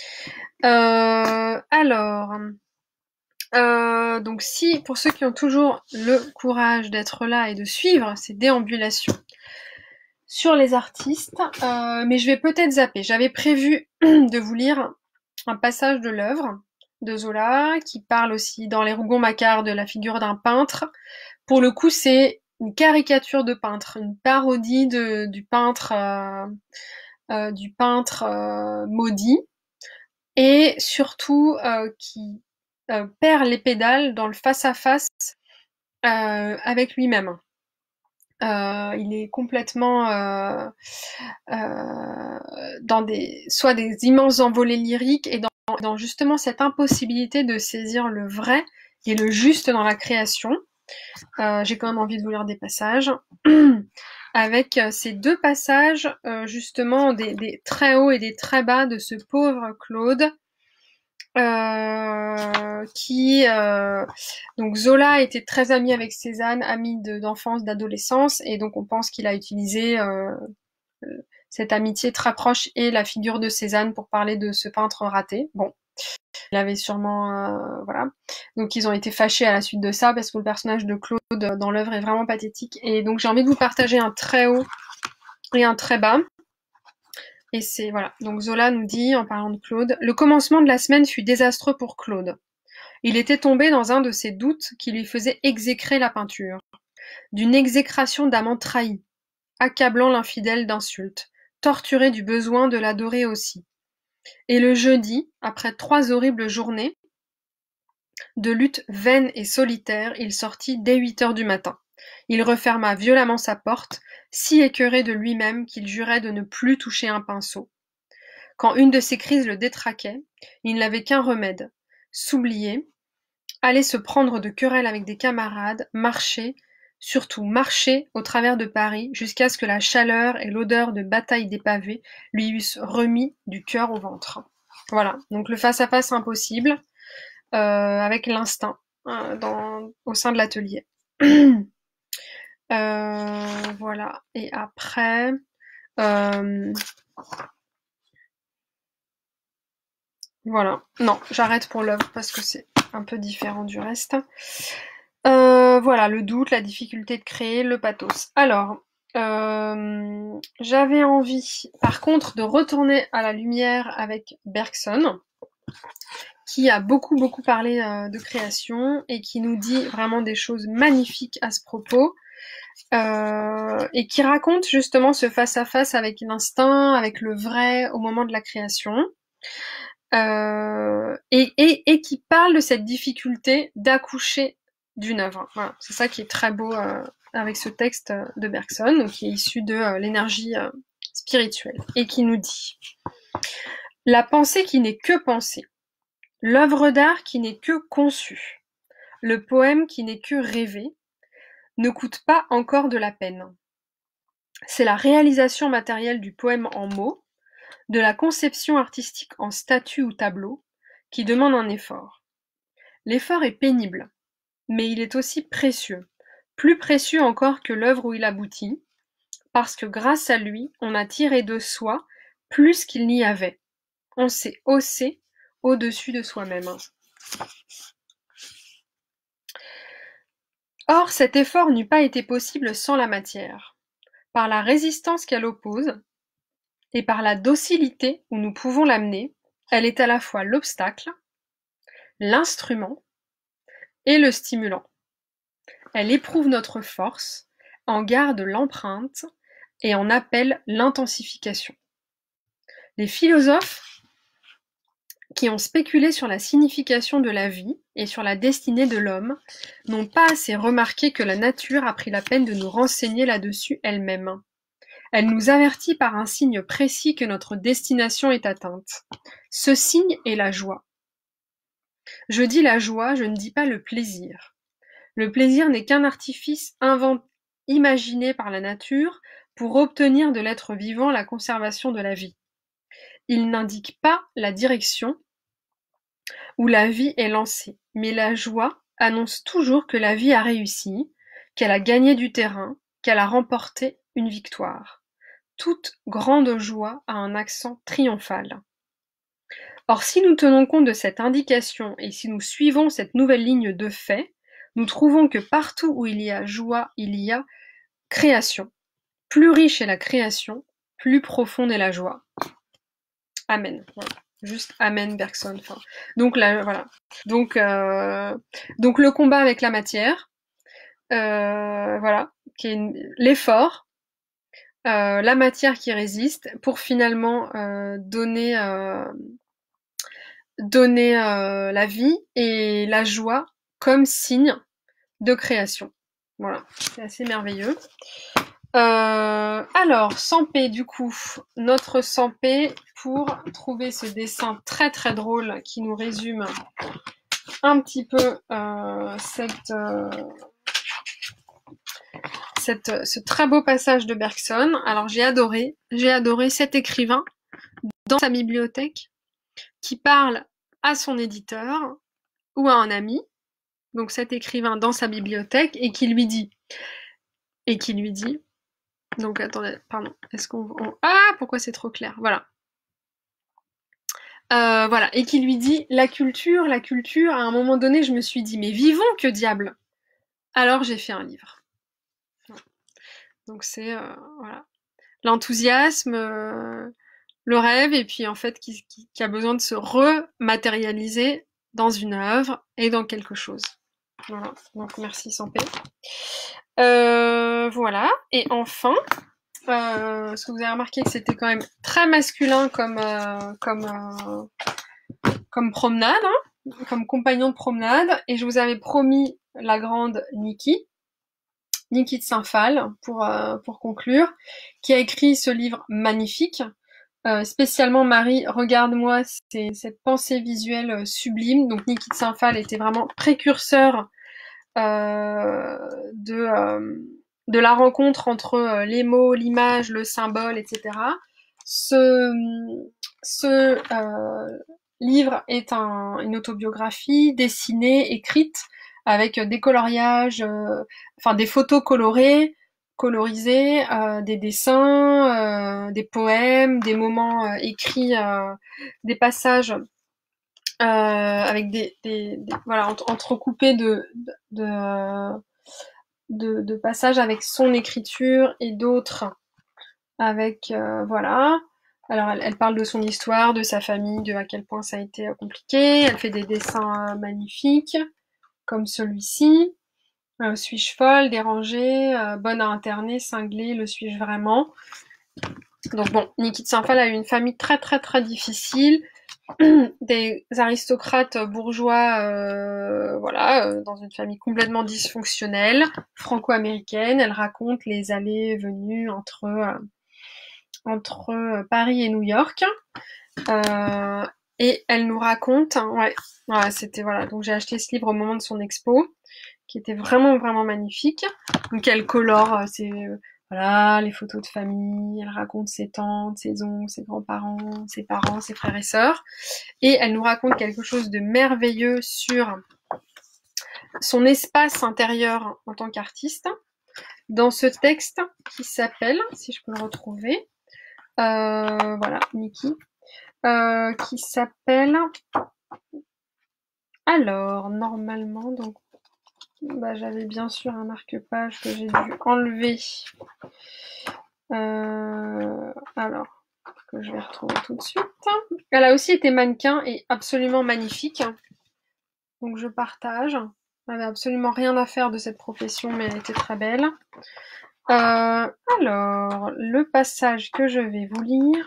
Donc si, pour ceux qui ont toujours le courage d'être là et de suivre ces déambulations sur les artistes, mais je vais peut-être zapper. J'avais prévu de vous lire un passage de l'œuvre de Zola, qui parle aussi dans Les Rougon-Macquart de la figure d'un peintre. Pour le coup, c'est une caricature de peintre, une parodie du peintre maudit, et surtout qui perd les pédales dans le face-à-face avec lui-même. Il est complètement dans soit des immenses envolées lyriques et dans justement cette impossibilité de saisir le vrai et le juste dans la création. J'ai quand même envie de vous lire des passages. Avec ces deux passages, justement, des très hauts et des très bas de ce pauvre Claude, donc Zola était très ami avec Cézanne, ami d'enfance, d'adolescence, et donc on pense qu'il a utilisé cette amitié très proche et la figure de Cézanne pour parler de ce peintre raté. Bon, il avait sûrement voilà. Donc ils ont été fâchés à la suite de ça parce que le personnage de Claude dans l'œuvre est vraiment pathétique. Et donc j'ai envie de vous partager un très haut et un très bas. Et c'est voilà. Donc Zola nous dit en parlant de Claude, le commencement de la semaine fut désastreux pour Claude. Il était tombé dans un de ces doutes qui lui faisaient exécrer la peinture, d'une exécration d'amant trahi, accablant l'infidèle d'insultes, torturé du besoin de l'adorer aussi. Et le jeudi, après 3 horribles journées de lutte vaine et solitaire, il sortit dès 8 heures du matin. Il referma violemment sa porte, si écœuré de lui-même qu'il jurait de ne plus toucher un pinceau. Quand une de ses crises le détraquait, il n'avait qu'un remède, s'oublier, aller se prendre de querelle avec des camarades, marcher, surtout marcher au travers de Paris jusqu'à ce que la chaleur et l'odeur de bataille des pavés lui eussent remis du cœur au ventre. Voilà, donc le face-à-face impossible avec l'instinct au sein de l'atelier. Voilà, et après... voilà, non, j'arrête pour l'œuvre parce que c'est un peu différent du reste. Voilà, le doute, la difficulté de créer, le pathos. Alors, j'avais envie, par contre, de retourner à la lumière avec Bergson, qui a beaucoup parlé de création et qui nous dit vraiment des choses magnifiques à ce propos, et qui raconte justement ce face-à-face avec l'instinct, avec le vrai au moment de la création. Et qui parle de cette difficulté d'accoucher d'une œuvre. Voilà, c'est ça qui est très beau avec ce texte de Bergson, qui est issu de l'énergie spirituelle, et qui nous dit « La pensée qui n'est que pensée, l'œuvre d'art qui n'est que conçue, le poème qui n'est que rêvé, ne coûte pas encore de la peine. C'est la réalisation matérielle du poème en mots, de la conception artistique en statue ou tableau, qui demande un effort. L'effort est pénible, mais il est aussi précieux, plus précieux encore que l'œuvre où il aboutit, parce que grâce à lui, on a tiré de soi plus qu'il n'y avait. On s'est haussé au-dessus de soi-même. Or, cet effort n'eût pas été possible sans la matière, par la résistance qu'elle oppose, et par la docilité où nous pouvons l'amener. Elle est à la fois l'obstacle, l'instrument et le stimulant. Elle éprouve notre force, en garde l'empreinte et en appelle l'intensification. Les philosophes qui ont spéculé sur la signification de la vie et sur la destinée de l'homme n'ont pas assez remarqué que la nature a pris la peine de nous renseigner là-dessus elle-même. Elle nous avertit par un signe précis que notre destination est atteinte. Ce signe est la joie. Je dis la joie, je ne dis pas le plaisir. Le plaisir n'est qu'un artifice imaginé par la nature pour obtenir de l'être vivant la conservation de la vie. Il n'indique pas la direction où la vie est lancée, mais la joie annonce toujours que la vie a réussi, qu'elle a gagné du terrain, qu'elle a remporté une victoire. Toute grande joie a un accent triomphal. Or, si nous tenons compte de cette indication et si nous suivons cette nouvelle ligne de fait, nous trouvons que partout où il y a joie, il y a création. Plus riche est la création, plus profonde est la joie. Amen. Voilà. Juste Amen, Bergson. Enfin, donc là, voilà. Donc le combat avec la matière, voilà, qui est l'effort. La matière qui résiste pour finalement donner donner la vie et la joie comme signe de création. Voilà, c'est assez merveilleux. Alors, Sampé, du coup, notre Sampé, pour trouver ce dessin très très drôle qui nous résume un petit peu ce très beau passage de Bergson. Alors j'ai adoré cet écrivain dans sa bibliothèque qui parle à son éditeur ou à un ami, donc cet écrivain dans sa bibliothèque, et qui lui dit, donc attendez, pardon, ah, pourquoi c'est trop clair, voilà. Voilà, et qui lui dit, la culture, à un moment donné, je me suis dit, mais vivons, que diable! Alors j'ai fait un livre. Donc c'est, voilà, l'enthousiasme, le rêve, et puis en fait qui a besoin de se rematérialiser dans une œuvre et dans quelque chose. Voilà, donc merci Sampé. Voilà, et enfin, ce que vous avez remarqué que c'était quand même très masculin comme promenade, hein, comme compagnon de promenade, et je vous avais promis la grande Niki de Saint-Phal pour conclure, qui a écrit ce livre magnifique. Spécialement Marie, regarde-moi, c'est cette pensée visuelle sublime. Donc Niki de Saint-Phal était vraiment précurseur de la rencontre entre les mots, l'image, le symbole, etc. Ce livre est une autobiographie dessinée, écrite, avec des coloriages, enfin des photos colorisées, des dessins, des poèmes, des moments écrits, des passages avec voilà, entrecoupés de passages avec son écriture et d'autres avec voilà. Alors elle parle de son histoire, de sa famille, de à quel point ça a été compliqué. Elle fait des dessins magnifiques comme celui-ci. Suis-je folle, dérangée, bonne à interner, cinglée, le suis-je vraiment? Donc bon, Niki de Saint-Phal a eu une famille très très très difficile, des aristocrates bourgeois, voilà, dans une famille complètement dysfonctionnelle, franco-américaine. Elle raconte les allées et venues entre Paris et New York. Et elle nous raconte, ouais, c'était voilà. Donc j'ai acheté ce livre au moment de son expo, qui était vraiment vraiment magnifique. Donc elle colore voilà, les photos de famille, elle raconte ses tantes, ses oncles, ses grands-parents, ses parents, ses frères et sœurs. Et elle nous raconte quelque chose de merveilleux sur son espace intérieur en tant qu'artiste, dans ce texte qui s'appelle, si je peux le retrouver, voilà, Niki, qui s'appelle, alors, normalement, donc, j'avais bien sûr un marque-page que j'ai dû enlever, alors, que je vais retrouver tout de suite. Elle a aussi été mannequin et absolument magnifique, donc je partage. Elle n'avait absolument rien à faire de cette profession, mais elle était très belle. Alors, le passage que je vais vous lire,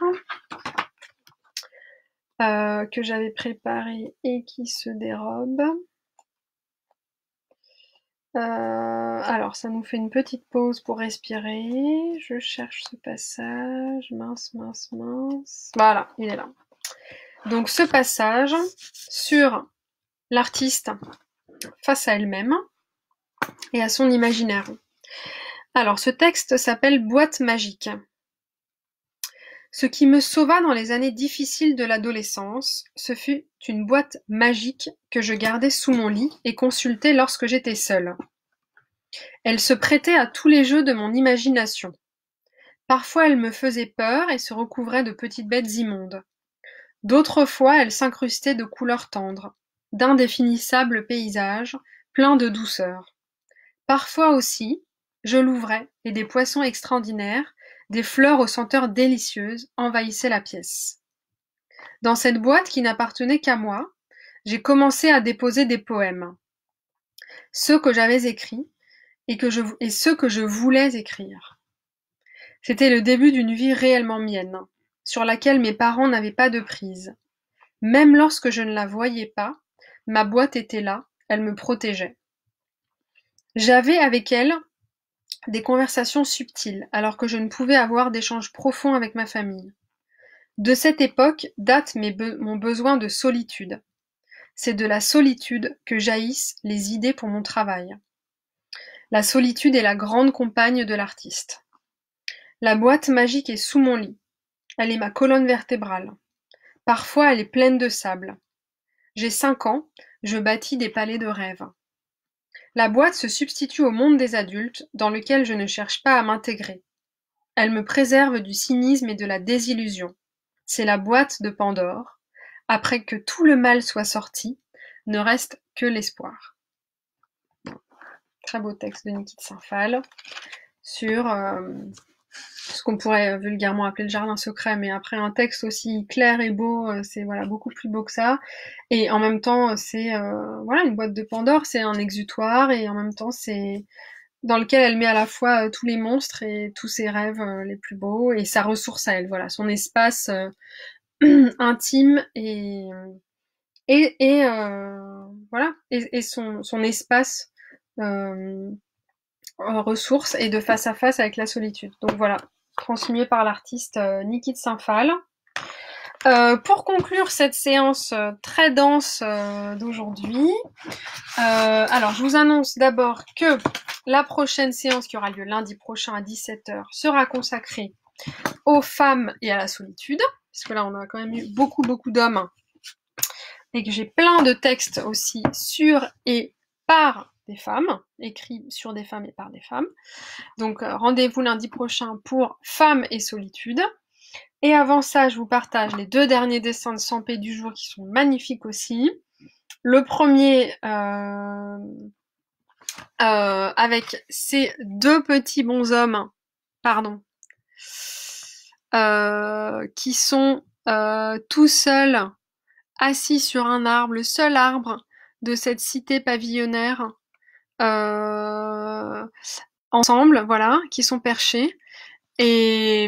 que j'avais préparé et qui se dérobe. Alors, ça nous fait une petite pause pour respirer. Je cherche ce passage. Mince. Voilà, il est là. Donc, ce passage sur l'artiste face à elle-même et à son imaginaire. Alors, ce texte s'appelle Boîte magique. Ce qui me sauva dans les années difficiles de l'adolescence, ce fut une boîte magique que je gardais sous mon lit et consultais lorsque j'étais seule. Elle se prêtait à tous les jeux de mon imagination. Parfois elle me faisait peur et se recouvrait de petites bêtes immondes. D'autres fois elle s'incrustait de couleurs tendres, d'indéfinissables paysages, pleins de douceur. Parfois aussi, je l'ouvrais et des poissons extraordinaires, des fleurs aux senteurs délicieuses envahissaient la pièce. Dans cette boîte qui n'appartenait qu'à moi, j'ai commencé à déposer des poèmes. Ceux que j'avais écrits et ceux que je voulais écrire. C'était le début d'une vie réellement mienne, sur laquelle mes parents n'avaient pas de prise. Même lorsque je ne la voyais pas, ma boîte était là, elle me protégeait. J'avais avec elle des conversations subtiles, alors que je ne pouvais avoir d'échanges profonds avec ma famille. De cette époque date mon besoin de solitude. C'est de la solitude que jaillissent les idées pour mon travail. La solitude est la grande compagne de l'artiste. La boîte magique est sous mon lit. Elle est ma colonne vertébrale. Parfois elle est pleine de sable. J'ai 5 ans, je bâtis des palais de rêve. La boîte se substitue au monde des adultes, dans lequel je ne cherche pas à m'intégrer. Elle me préserve du cynisme et de la désillusion. C'est la boîte de Pandore. Après que tout le mal soit sorti, ne reste que l'espoir. Très beau texte de Niki de Saint-Phal sur ce qu'on pourrait vulgairement appeler le jardin secret, mais après un texte aussi clair et beau, c'est voilà beaucoup plus beau que ça. Et en même temps, c'est voilà une boîte de Pandore, c'est un exutoire, et en même temps c'est dans lequel elle met à la fois tous les monstres et tous ses rêves les plus beaux, et sa ressource à elle, voilà, son espace intime et voilà, et son espace ressource et de face à face avec la solitude. Donc voilà, transmis par l'artiste Niki de Saint-Phal. Pour conclure cette séance très dense d'aujourd'hui, alors je vous annonce d'abord que la prochaine séance qui aura lieu lundi prochain à 17h sera consacrée aux femmes et à la solitude, puisque là on a quand même eu beaucoup d'hommes, et que j'ai plein de textes aussi sur et par des femmes, écrits sur des femmes et par des femmes. Donc rendez-vous lundi prochain pour Femmes et solitude. Et avant ça, je vous partage les 2 derniers dessins de Sampé du jour qui sont magnifiques aussi. Le premier avec ces 2 petits bonshommes, pardon, qui sont tout seuls, assis sur un arbre, le seul arbre de cette cité pavillonnaire, ensemble, voilà, qui sont perchés et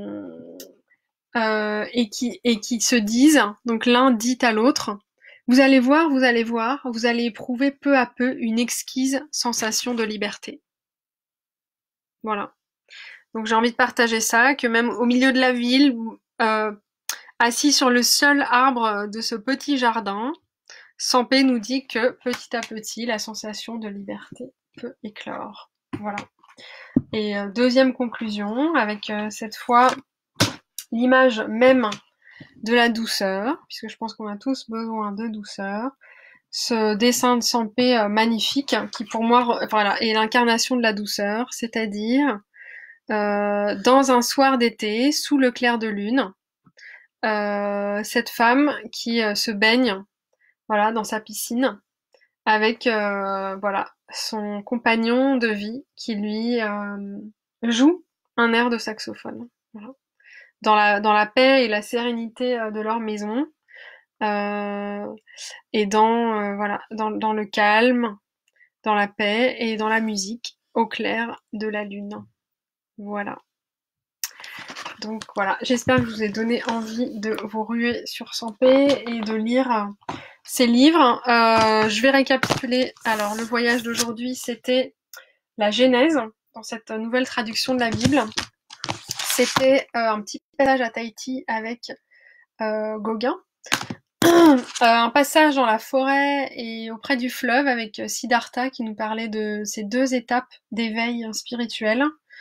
qui se disent, donc l'un dit à l'autre, vous allez voir, vous allez éprouver peu à peu une exquise sensation de liberté. Voilà. Donc j'ai envie de partager ça, que même au milieu de la ville, assis sur le seul arbre de ce petit jardin, Sampé nous dit que petit à petit, la sensation de liberté peut éclore. Voilà. Et deuxième conclusion, avec cette fois l'image même de la douceur, puisque je pense qu'on a tous besoin de douceur. Ce dessin de Sampé magnifique, qui pour moi voilà, est l'incarnation de la douceur, c'est-à-dire dans un soir d'été, sous le clair de lune, cette femme qui se baigne, voilà, dans sa piscine, avec voilà son compagnon de vie qui lui joue un air de saxophone. Voilà. Dans la paix et la sérénité de leur maison, et voilà, dans le calme, dans la paix et dans la musique au clair de la lune. Voilà. Donc voilà, j'espère que je vous ai donné envie de vous ruer sur Sampé et de lire ces livres. Je vais récapituler. Alors le voyage d'aujourd'hui, c'était la Genèse, dans cette nouvelle traduction de la Bible. C'était un petit passage à Tahiti avec Gauguin. Un passage dans la forêt et auprès du fleuve avec Siddhartha qui nous parlait de ces 2 étapes d'éveil spirituel.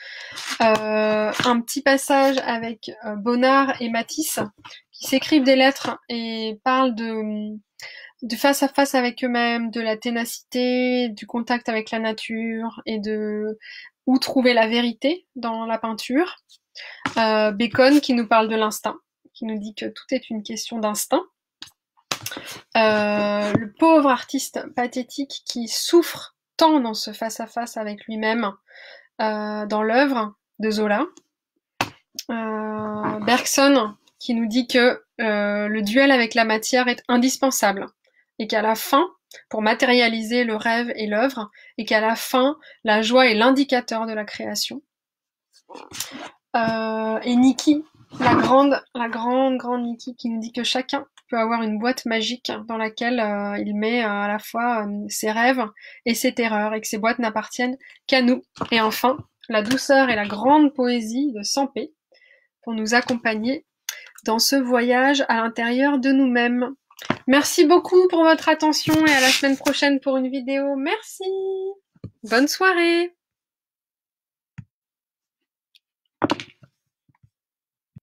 Un petit passage avec Bonnard et Matisse qui s'écrivent des lettres et parlent de face à face avec eux-mêmes, de la ténacité, du contact avec la nature et de où trouver la vérité dans la peinture. Bacon qui nous parle de l'instinct, qui nous dit que tout est une question d'instinct. Le pauvre artiste pathétique qui souffre tant dans ce face-à-face avec lui-même dans l'œuvre de Zola. Bergson qui nous dit que le duel avec la matière est indispensable et qu'à la fin, pour matérialiser le rêve et l'œuvre, et qu'à la fin, la joie est l'indicateur de la création. Et Niki, la grande Niki qui nous dit que chacun peut avoir une boîte magique dans laquelle il met à la fois ses rêves et ses terreurs, et que ces boîtes n'appartiennent qu'à nous. Et enfin, la douceur et la grande poésie de Sampé pour nous accompagner dans ce voyage à l'intérieur de nous-mêmes. Merci beaucoup pour votre attention et à la semaine prochaine pour une vidéo. Merci. Bonne soirée.